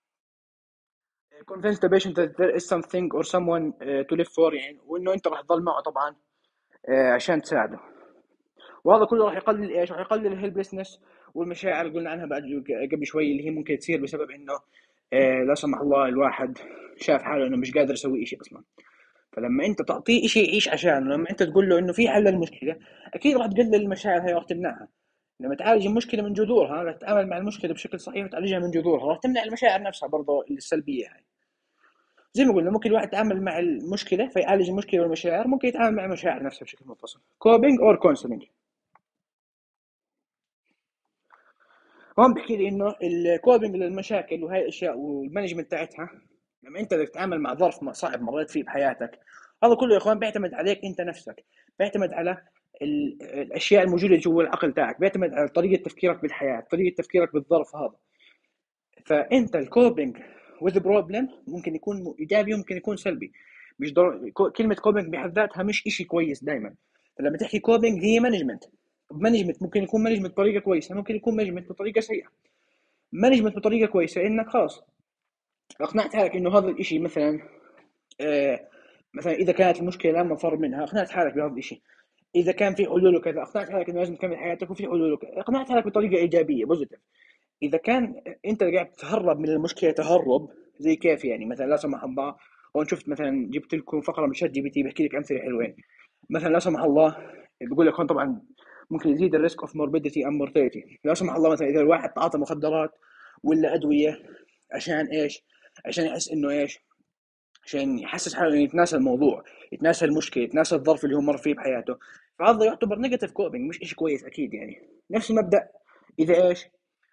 convince the patient that there is something or someone uh, to live for، يعني وانه انت راح تظل معه طبعا آه، عشان تساعده. وهذا كله راح يقلل ايش؟ راح يقلل الهيلبلسنس والمشاعر اللي قلنا عنها بعد قبل شوي، اللي هي ممكن تصير بسبب انه آه، لا سمح الله الواحد شاف حاله انه مش قادر يسوي شيء اصلا. فلما انت تعطيه شيء يعيش عشانه، لما انت تقول له انه في حل للمشكله، اكيد راح تقلل المشاعر هاي، راح تمنعها. لما تعالج المشكله من جذورها، راح تتعامل مع المشكله بشكل صحيح وتعالجها من جذورها، راح تمنع المشاعر نفسها برضه السلبيه هاي. زي ما قلنا ممكن الواحد يتعامل مع المشكله فيعالج المشكله والمشاعر، ممكن يتعامل مع المشاعر نفسها بشكل منفصل. كوبينج اور كونسلنج. هون بحكي لي انه الكوبينج للمشاكل وهي الاشياء والمانجمنت تاعتها، لما انت بدك تتعامل مع ظرف صعب مريت فيه بحياتك، هذا كله يا اخوان بيعتمد عليك انت نفسك، بيعتمد على ال- الاشياء الموجوده جوا العقل تاعك، بيعتمد على طريقه تفكيرك بالحياه، طريقه تفكيرك بالظرف هذا. فانت الكوبينج وذ بروبلم ممكن يكون ايجابي وممكن يكون سلبي. مش ضر... كو- كلمه كوبينج بحد ذاتها مش إشي كويس دائما. لما تحكي كوبينج هي مانجمنت، مانجمنت ممكن يكون مانجمنت بطريقه كويسه، ممكن يكون مانجمنت بطريقه سيئه. مانجمنت بطريقه كويسه انك خلاص اقنعت حالك انه هذا الاشي مثلا، آه مثلا اذا كانت المشكله لا مفر منها اقنعت حالك بهذا الاشي. اذا كان في حلول وكذا اقنعت حالك انه لازم تكمل حياتك وفي حلول وكذا، اقنعت حالك بطريقه ايجابيه بوزيتيف. اذا كان انت قاعد تهرب من المشكله تهرب، زي كيف يعني؟ مثلا لا سمح الله، هون شفت مثلا جبت لكم فقره من شات جي بي تي بحكي لك امثله حلوين. مثلا لا سمح الله بيقول لك هون طبعا ممكن يزيد الريسك اوف موربيديتي ام مورتاليتي. لا سمح الله مثلا اذا الواحد تعاطى مخدرات ولا ادويه، عشان ايش؟ عشان يحس انه ايش؟ عشان يحسس حاله انه يتناسى الموضوع، يتناسى المشكله، يتناسى الظرف اللي هو مر فيه بحياته. فهذا يعتبر نيجاتيف كوبينج، مش شيء كويس اكيد يعني. نفس المبدا اذا ايش؟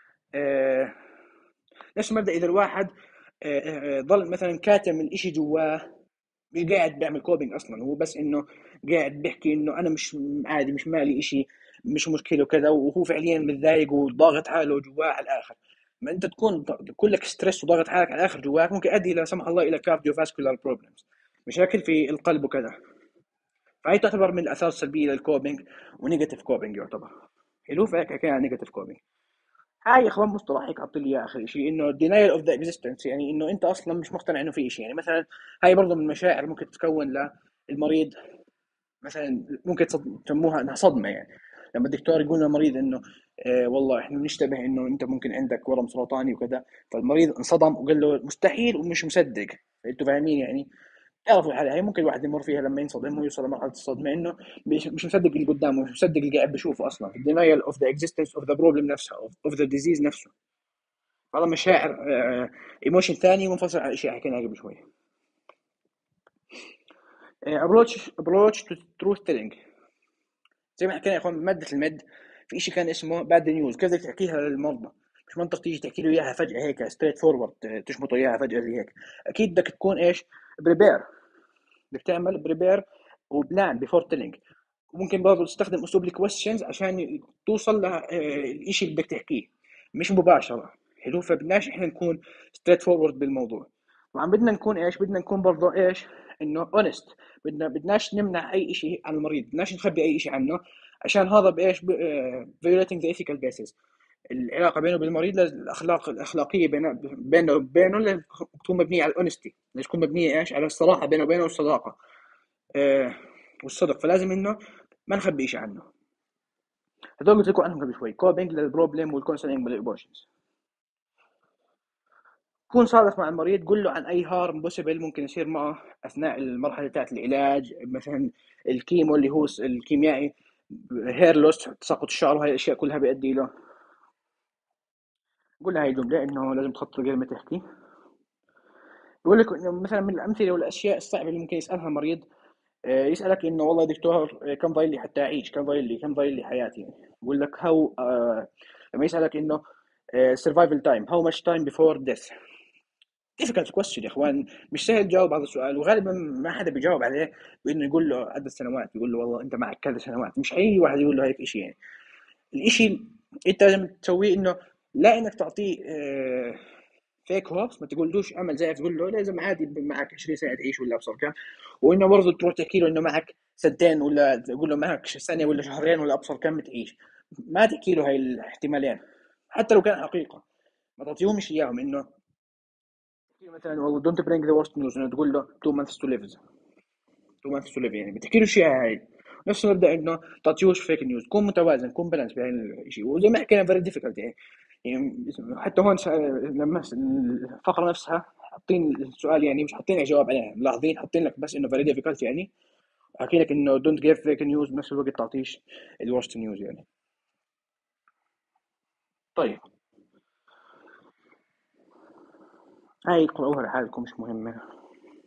آه نفس المبدا اذا الواحد آه آه آه، ضل مثلا كاتم الاشي جواه، مش قاعد بيعمل كوبينج اصلا، هو بس انه قاعد بيحكي انه انا مش عادي، مش مالي اشي، مش مشكله وكذا، وهو فعليا متضايق وضاغط حاله جواه على الاخر. ما انت تكون كلك ستريس وضاغط حالك على الاخر جواك، ممكن يؤدي لا سمح الله الى كارديو فاسكولار بروبلمز، مشاكل في القلب وكذا. فهي تعتبر من الاثار السلبيه للكوبينج، ونيجاتيف كوبينج يعتبر. حلو، فهيك كان نيجاتيف كوبينج. هاي يا اخوان مصطلح هيك حط لي اياه اخر شيء، انه denial of the existence، يعني انه انت اصلا مش مقتنع انه في شيء. يعني مثلا هاي برضه من المشاعر ممكن تتكون للمريض. مثلا ممكن تصد- تسموها انها صدمه يعني. لما الدكتور يقول للمريض انه آه والله احنا بنشتبه انه انت ممكن عندك ورم سرطاني وكذا، فالمريض انصدم وقال له مستحيل ومش مصدق. انتوا فاهمين يعني؟ تعرفوا الحالة هي ممكن الواحد يمر فيها لما ينصدم ويوصل لمرحلة الصدمة، انه مش مش مصدق اللي قدامه، مش مصدق اللي قاعد بيشوفه اصلا. denial of the existence of the problem نفسها، of, of the disease نفسه. هذا مشاعر، ايموشن ثاني منفصل عن الاشياء اللي حكيناها قبل شوي. ابروتش ابروتش تو تروث تيلينج. زي ما حكينا يا اخوان بماده المد، في شيء كان اسمه باد نيوز، كيف بدك تحكيها للمرضى. مش منطق تيجي تحكي له اياها فجاه هيك ستريت فورورد، تشمطه اياها فجاه زي هيك. اكيد بدك تكون ايش؟ بريبير، بدك تعمل بريبير وبلان بيفور تيلينج. وممكن برضه تستخدم اسلوب الكويستشنز عشان توصل للشيء اللي بدك تحكيه، مش مباشره. حلو، فبدناش احنا نكون ستريت فورورد بالموضوع. طبعا بدنا نكون ايش؟ بدنا نكون برضه ايش؟ انه اونست. بدنا بدناش نمنع اي شيء عن المريض، بدناش نخبي اي شيء عنه، عشان هذا بايش؟ فيوليتنج ذا ethical basis. العلاقه بينه وبين المريض لازم الاخلاق الاخلاقيه بين بينه وبينه لازم تكون مبنيه على الاونستي، لازم تكون مبنيه ايش؟ على الصراحه بينه وبينه والصداقه، آه والصدق. فلازم انه ما نخبي شيء عنه. هذول قلت لكم عنهم قبل شوي، كوبينج للبروبلم والكونسلنج للايموشنز. كون صادق مع المريض، قل له عن اي هارم بوسيبل ممكن يصير معه اثناء المرحله تاعت العلاج، مثلا الكيمو اللي هو الكيميائي، هير لوس، تساقط الشعر، وهي الاشياء كلها بيؤدي له. قول له هاي الجمله انه لازم تخطط قبل ما تحكي. بقول لك انه مثلا من الامثله والاشياء الصعبه اللي ممكن يسالها المريض، آه، يسالك انه والله يا دكتور، آه، كم ضايل لي حتى اعيش؟ كم ضايل لي كم ضايل لي حياتي يعني. بقول لك هاو، لما يسالك انه سرفايفل تايم، هاو ماتش تايم بيفور ديث. difficult question يا اخوان، مش سهل تجاوب هذا السؤال، وغالبا ما حدا بيجاوب عليه بانه يقول له عدد سنوات، يقول له والله انت معك كذا سنوات. مش اي واحد يقول له هيك شيء يعني. الاشي انت لازم تسويه انه لا انك تعطيه فيك هوبس، ما تقولوش امل زائف، تقول له لازم عادي معك عشرين سنه تعيش ولا ابصر كم. وانه برضه تروح تحكي له انه معك سنتين، ولا تقول له معك سنه ولا شهرين ولا ابصر كم تعيش. ما تحكي له هاي الاحتمالين حتى لو كان حقيقه. ما تعطيهمش اياهم. انه مثلا والله دونت برينج ذا ورست نيوز، انه تقول له تو مانثس تو ليف، تو مانثس تو ليف، يعني بتحكي له شيء هاي. نفس المبدا انه تعطيهوش فيك نيوز، كون متوازن، كون بالانس بهاي الشيء. وزي ما حكينا فيري ديفيكولت يعني. يعني حتى هون لما الفقره نفسها حاطين السؤال، يعني مش حاطين جواب عليها، ملاحظين حاطين لك بس انه فيري ديفيكولت يعني. حكي لك انه دونت جيف فيك نيوز، بنفس الوقت تعطيش الورست نيوز يعني. طيب، هاي اقرأوها لحالكم، مش مهمة.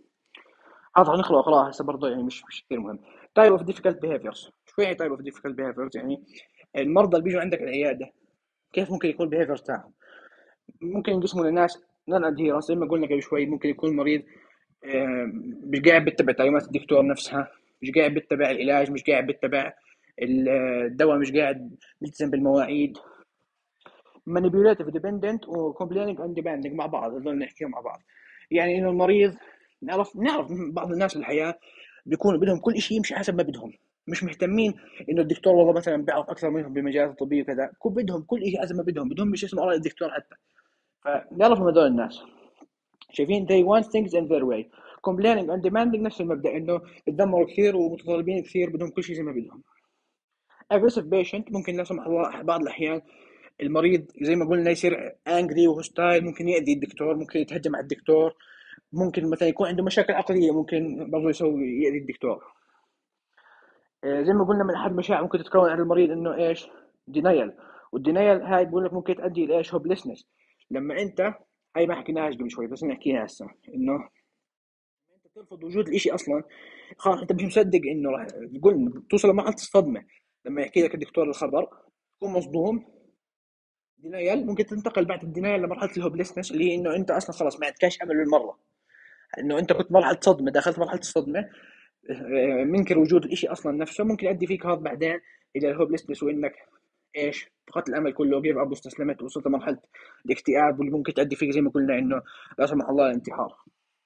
هذا هنخلق اقراها هسه برضه، يعني مش مش كثير مهم. تايب اوف ديفيكالت بيهافيرز، شو يعني تايب اوف ديفيكالت بيهافيرز؟ يعني المرضى اللي بيجوا عندك العياده كيف ممكن يكون البيهافير تاعهم؟ ممكن ينقسموا لناس نون ادهيرنس زي ما قلنا قبل شوي. ممكن يكون المريض آه، مش قاعد بيتبع تعليمات الدكتور نفسها، مش قاعد بيتبع العلاج، مش قاعد بيتبع ال- الدواء، مش قاعد بيلتزم بالمواعيد. manipulative dependent و complaining and demanding مع بعض، هذول نحكيهم مع بعض. يعني انه المريض، نعرف نعرف بعض الناس بالحياه بيكونوا بدهم كل شيء يمشي حسب ما بدهم، مش مهتمين انه الدكتور والله مثلا بيعرف اكثر منهم بالمجالات الطبيه وكذا، كل بدهم كل شيء حسب ما بدهم، بدهم مش اسمه اراء الدكتور حتى. فنعرف من هذول الناس شايفين they want things in their way. complaining and demanding نفس المبدا، انه بتدمروا كثير ومتطلبين كثير، بدهم كل شيء زي ما بدهم. aggressive patient ممكن لا سمح الله بعض الاحيان المريض زي ما قلنا يصير انجري وهوستايل، ممكن يأذي الدكتور، ممكن يتهجم على الدكتور، ممكن مثلا يكون عنده مشاكل عقليه، ممكن برضه يسوي يأذي الدكتور. آه، زي ما قلنا من احد المشاعر ممكن تتكون عند المريض انه ايش؟ دينايل. والدينايل هاي بقول لك ممكن تؤدي لايش؟ هوبلسنس. لما انت، هاي ما حكيناهاش قبل شوي بس نحكيها هسه، انه انت ترفض وجود الاشي اصلا، خلاص انت مش مصدق انه راح، قلنا توصل لمرحله الصدمه لما يحكي لك الدكتور الخبر، تكون مصدوم. دينايل ممكن تنتقل بعد الدينايل لمرحله الهوبلسنس، اللي هي انه انت اصلا خلاص ما عندكش امل بالمره، انه انت كنت مرحله صدمه، دخلت مرحله الصدمه، آه، منكر وجود الاشي اصلا نفسه، ممكن يؤدي فيك هذا بعدين الى الهوبلسنس، وانك ايش؟ فقدت الامل كله، جيف اب، واستسلمت، وصلت لمرحله الاكتئاب، واللي ممكن تؤدي فيك زي ما قلنا انه لا سمح الله الانتحار.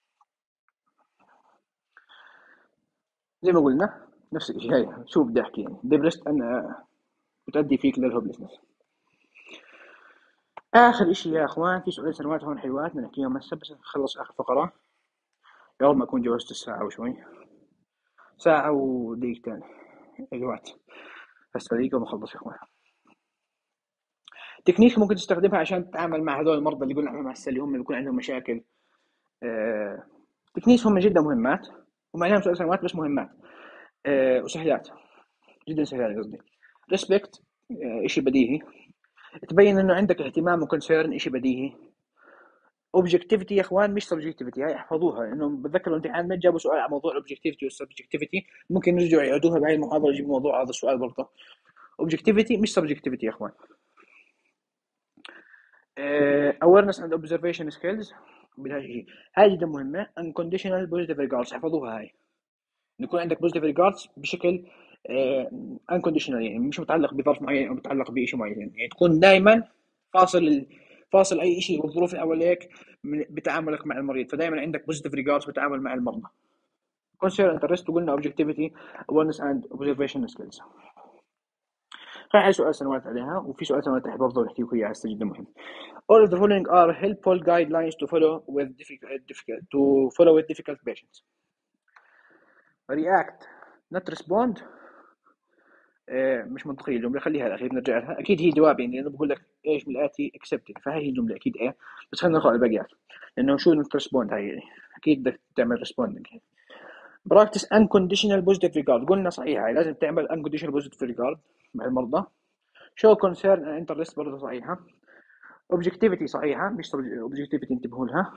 زي ما قلنا نفس الشيء، هي شو بدي احكي يعني ديبرست ان بتؤدي فيك للهوبلسنس. اخر اشي يا اخوان، في سؤال سنوات هون حلوات بدنا نحكيهم هسه بس نخلص اخر فقره. يا رب ما اكون جوزت الساعه وشوي، ساعه ودقيقتين الوقت، بس دقيقه وبخلص يا اخوان. تكنيك ممكن تستخدمها عشان تتعامل مع هذول المرضى اللي قلنا عنهم هسه، اللي هم بيكون عندهم مشاكل. آه، تكنيك هم جدا مهمات، ومعناهم سؤال سنوات بس مهمات، آه، وسهلات، جدا سهلات قصدي. ريسبكت، اشي بديهي. تبين انه عندك اهتمام وكونسيرن، اشي بديهي. اوبجكتيفيتي يا اخوان مش سبجكتيفيتي، هاي احفظوها، انه بتذكروا الامتحان جابوا سؤال على موضوع الاوبجكتيفيتي والسبجكتيفيتي، ممكن يرجعوا يعيدوها بهاي المحاضره يجيبوا موضوع هذا السؤال برضه. اوبجكتيفيتي مش سبجكتيفيتي يا اخوان. awareness and observation skills بالهاي، هاي جدا مهمه. unconditional positive regards، احفظوها هاي، يكون عندك positive regards بشكل uh, unconditional، يعني مش متعلق بظرف معين او متعلق بشيء معين، يعني تكون دائما فاصل فاصل اي شيء والظروف اللي حواليك بتعاملك مع المريض، فدائما عندك positive regards بتعامل مع المرضى. consider interest، وقلنا objectivity awareness and observation skills. خلينا نحل سؤال سنوات عليها، وفي سؤال سنوات تحت برضه نحكي فيه اياه هسه جدا مهم. all of the following are helpful guidelines to follow with difficult, difficult to follow with difficult patients. react not respond، آه، مش منطقية الجملة، خليها الأخير نرجع لها، أكيد هي جواب يعني، لأنه بقول لك إيش من الآتي accepted، فهي هي الجملة أكيد إيه، بس خلينا نقرأ الباقيات، لأنه شو not respond هاي يعني. أكيد بدك تعمل responding. practice unconditional positive regard، قلنا صحيحة هاي، لازم تعمل unconditional positive regard مع المرضى. show concern and interest برضه صحيحة. objectivity صحيحة، مش objectivity انتبهوا لها.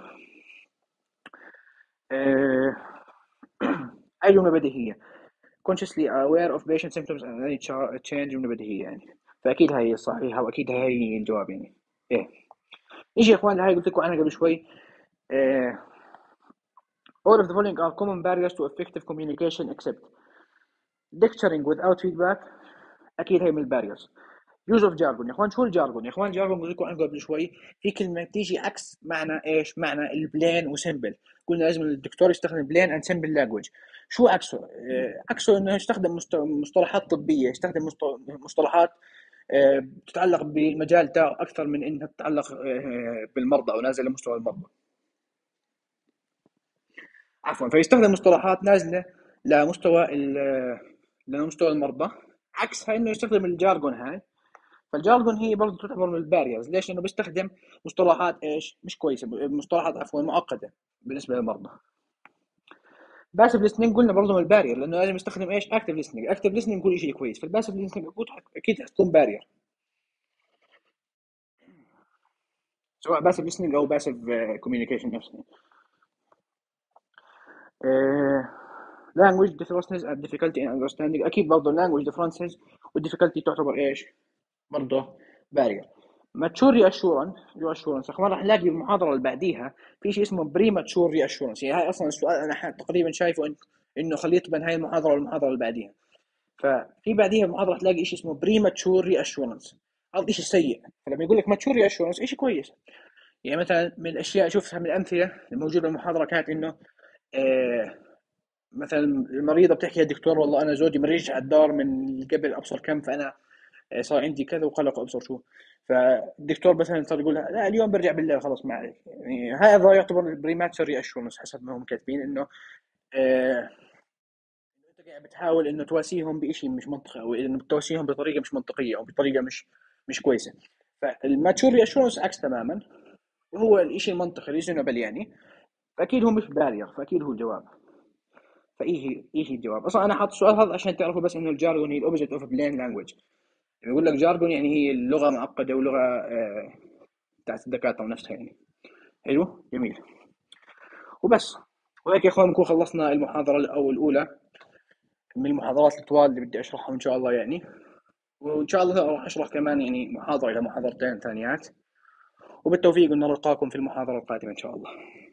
آه، هاي جملة بديهية. consciously aware of patient symptoms and any change جملة بديهية يعني، فأكيد هاي صحيحة، وأكيد هاي الجواب يعني. إيه نيجي يا إخوان، هاي قلت لكم عنها قبل شوي. إيه all of the following are common barriers to effective communication except lecturing without feedback، أكيد هاي من الباريرز. use of jargon يا إخوان، شو الجارجون يا إخوان؟ الجارجون قلت لكم عنه قبل شوي، في كلمة تيجي عكس معنى إيش؟ معنى البلين وسيمبل، قلنا لازم الدكتور يستخدم بلين and simple language. شو عكسه؟ إيه عكسه إنه يستخدم مصطلحات طبية، يستخدم مصطلحات بتتعلق بالمجال تاعه اكثر من انها تتعلق بالمرضى او نازله لمستوى المرضى، عفوا، فيستخدم مصطلحات نازله لمستوى لمستوى المرضى، عكسها انه يستخدم الجارجون هاي. فالجارجون هي برضه تعتبر من الباريرز، ليش؟ لانه بيستخدم مصطلحات ايش؟ مش كويسه، مصطلحات عفوا معقده بالنسبه للمرضى. باسف listening قلنا برضه من البارير، لانه لازم يستخدم ايش؟ اكتف listening. اكتف listening كل شيء كويس، فالباسف listening اكيد حتكون بارير، سواء باسف listening او باسف communication نفسه. آه، language differences and difficulty in understanding. اكيد برضه language differences والديفيكولتي تعتبر ايش؟ برضه بارير. ماتشور اشورنس رياشورنس ما راح نلاقي المحاضره اللي بعديها في شيء اسمه بريماتشور رياشورنس. يعني هاي اصلا السؤال انا ح- تقريبا شايفه إن- انه خليط بين هاي المحاضره والمحاضره اللي بعديها. ففي بعديها محاضره تلاقي شيء اسمه بريماتشور رياشورنس، هذا شيء سيء. فلما يقول لك ماتشور رياشورنس شيء كويس. يعني مثلا من الاشياء شفتها من الامثله الموجوده بالمحاضره كانت انه آه، مثلا المريضه بتحكي للدكتور والله انا زوجي مريج على الدار من قبل ابصر كم، فانا آه، صار عندي كذا وقلق ابصر شو. فالدكتور مثلا صار يقول لها لا اليوم برجع بالليل خلاص ما عليك. يعني هذا يعتبر بريماتشر اشورنس حسب ما هم كاتبين انه آه، انت قاعد بتحاول انه تواسيهم بشيء مش منطقي، او انه بتواسيهم بطريقه مش منطقيه او بطريقه مش مش كويسه. فالماتشور اشورنس عكس تماما، وهو الشيء المنطقي ريزونبل يعني. فاكيد هو مش بالغ، فاكيد هو الجواب. فايه ايه الجواب اصلا. انا حاطط السؤال هذا عشان تعرفوا بس انه الجارجون هي الاوبجكت اوف بلين لانجويج. يقول لك جارجون يعني هي اللغه معقده ولغه آه، بتاعت الدكاتره نفسها يعني. حلو جميل. وبس. وهيك يا اخوان نكون خلصنا المحاضره او الاولى من المحاضرات الطوال اللي بدي اشرحهم ان شاء الله يعني. وان شاء الله راح اشرح كمان يعني محاضره الى محاضرتين ثانيات. وبالتوفيق ونلقاكم في المحاضره القادمه ان شاء الله.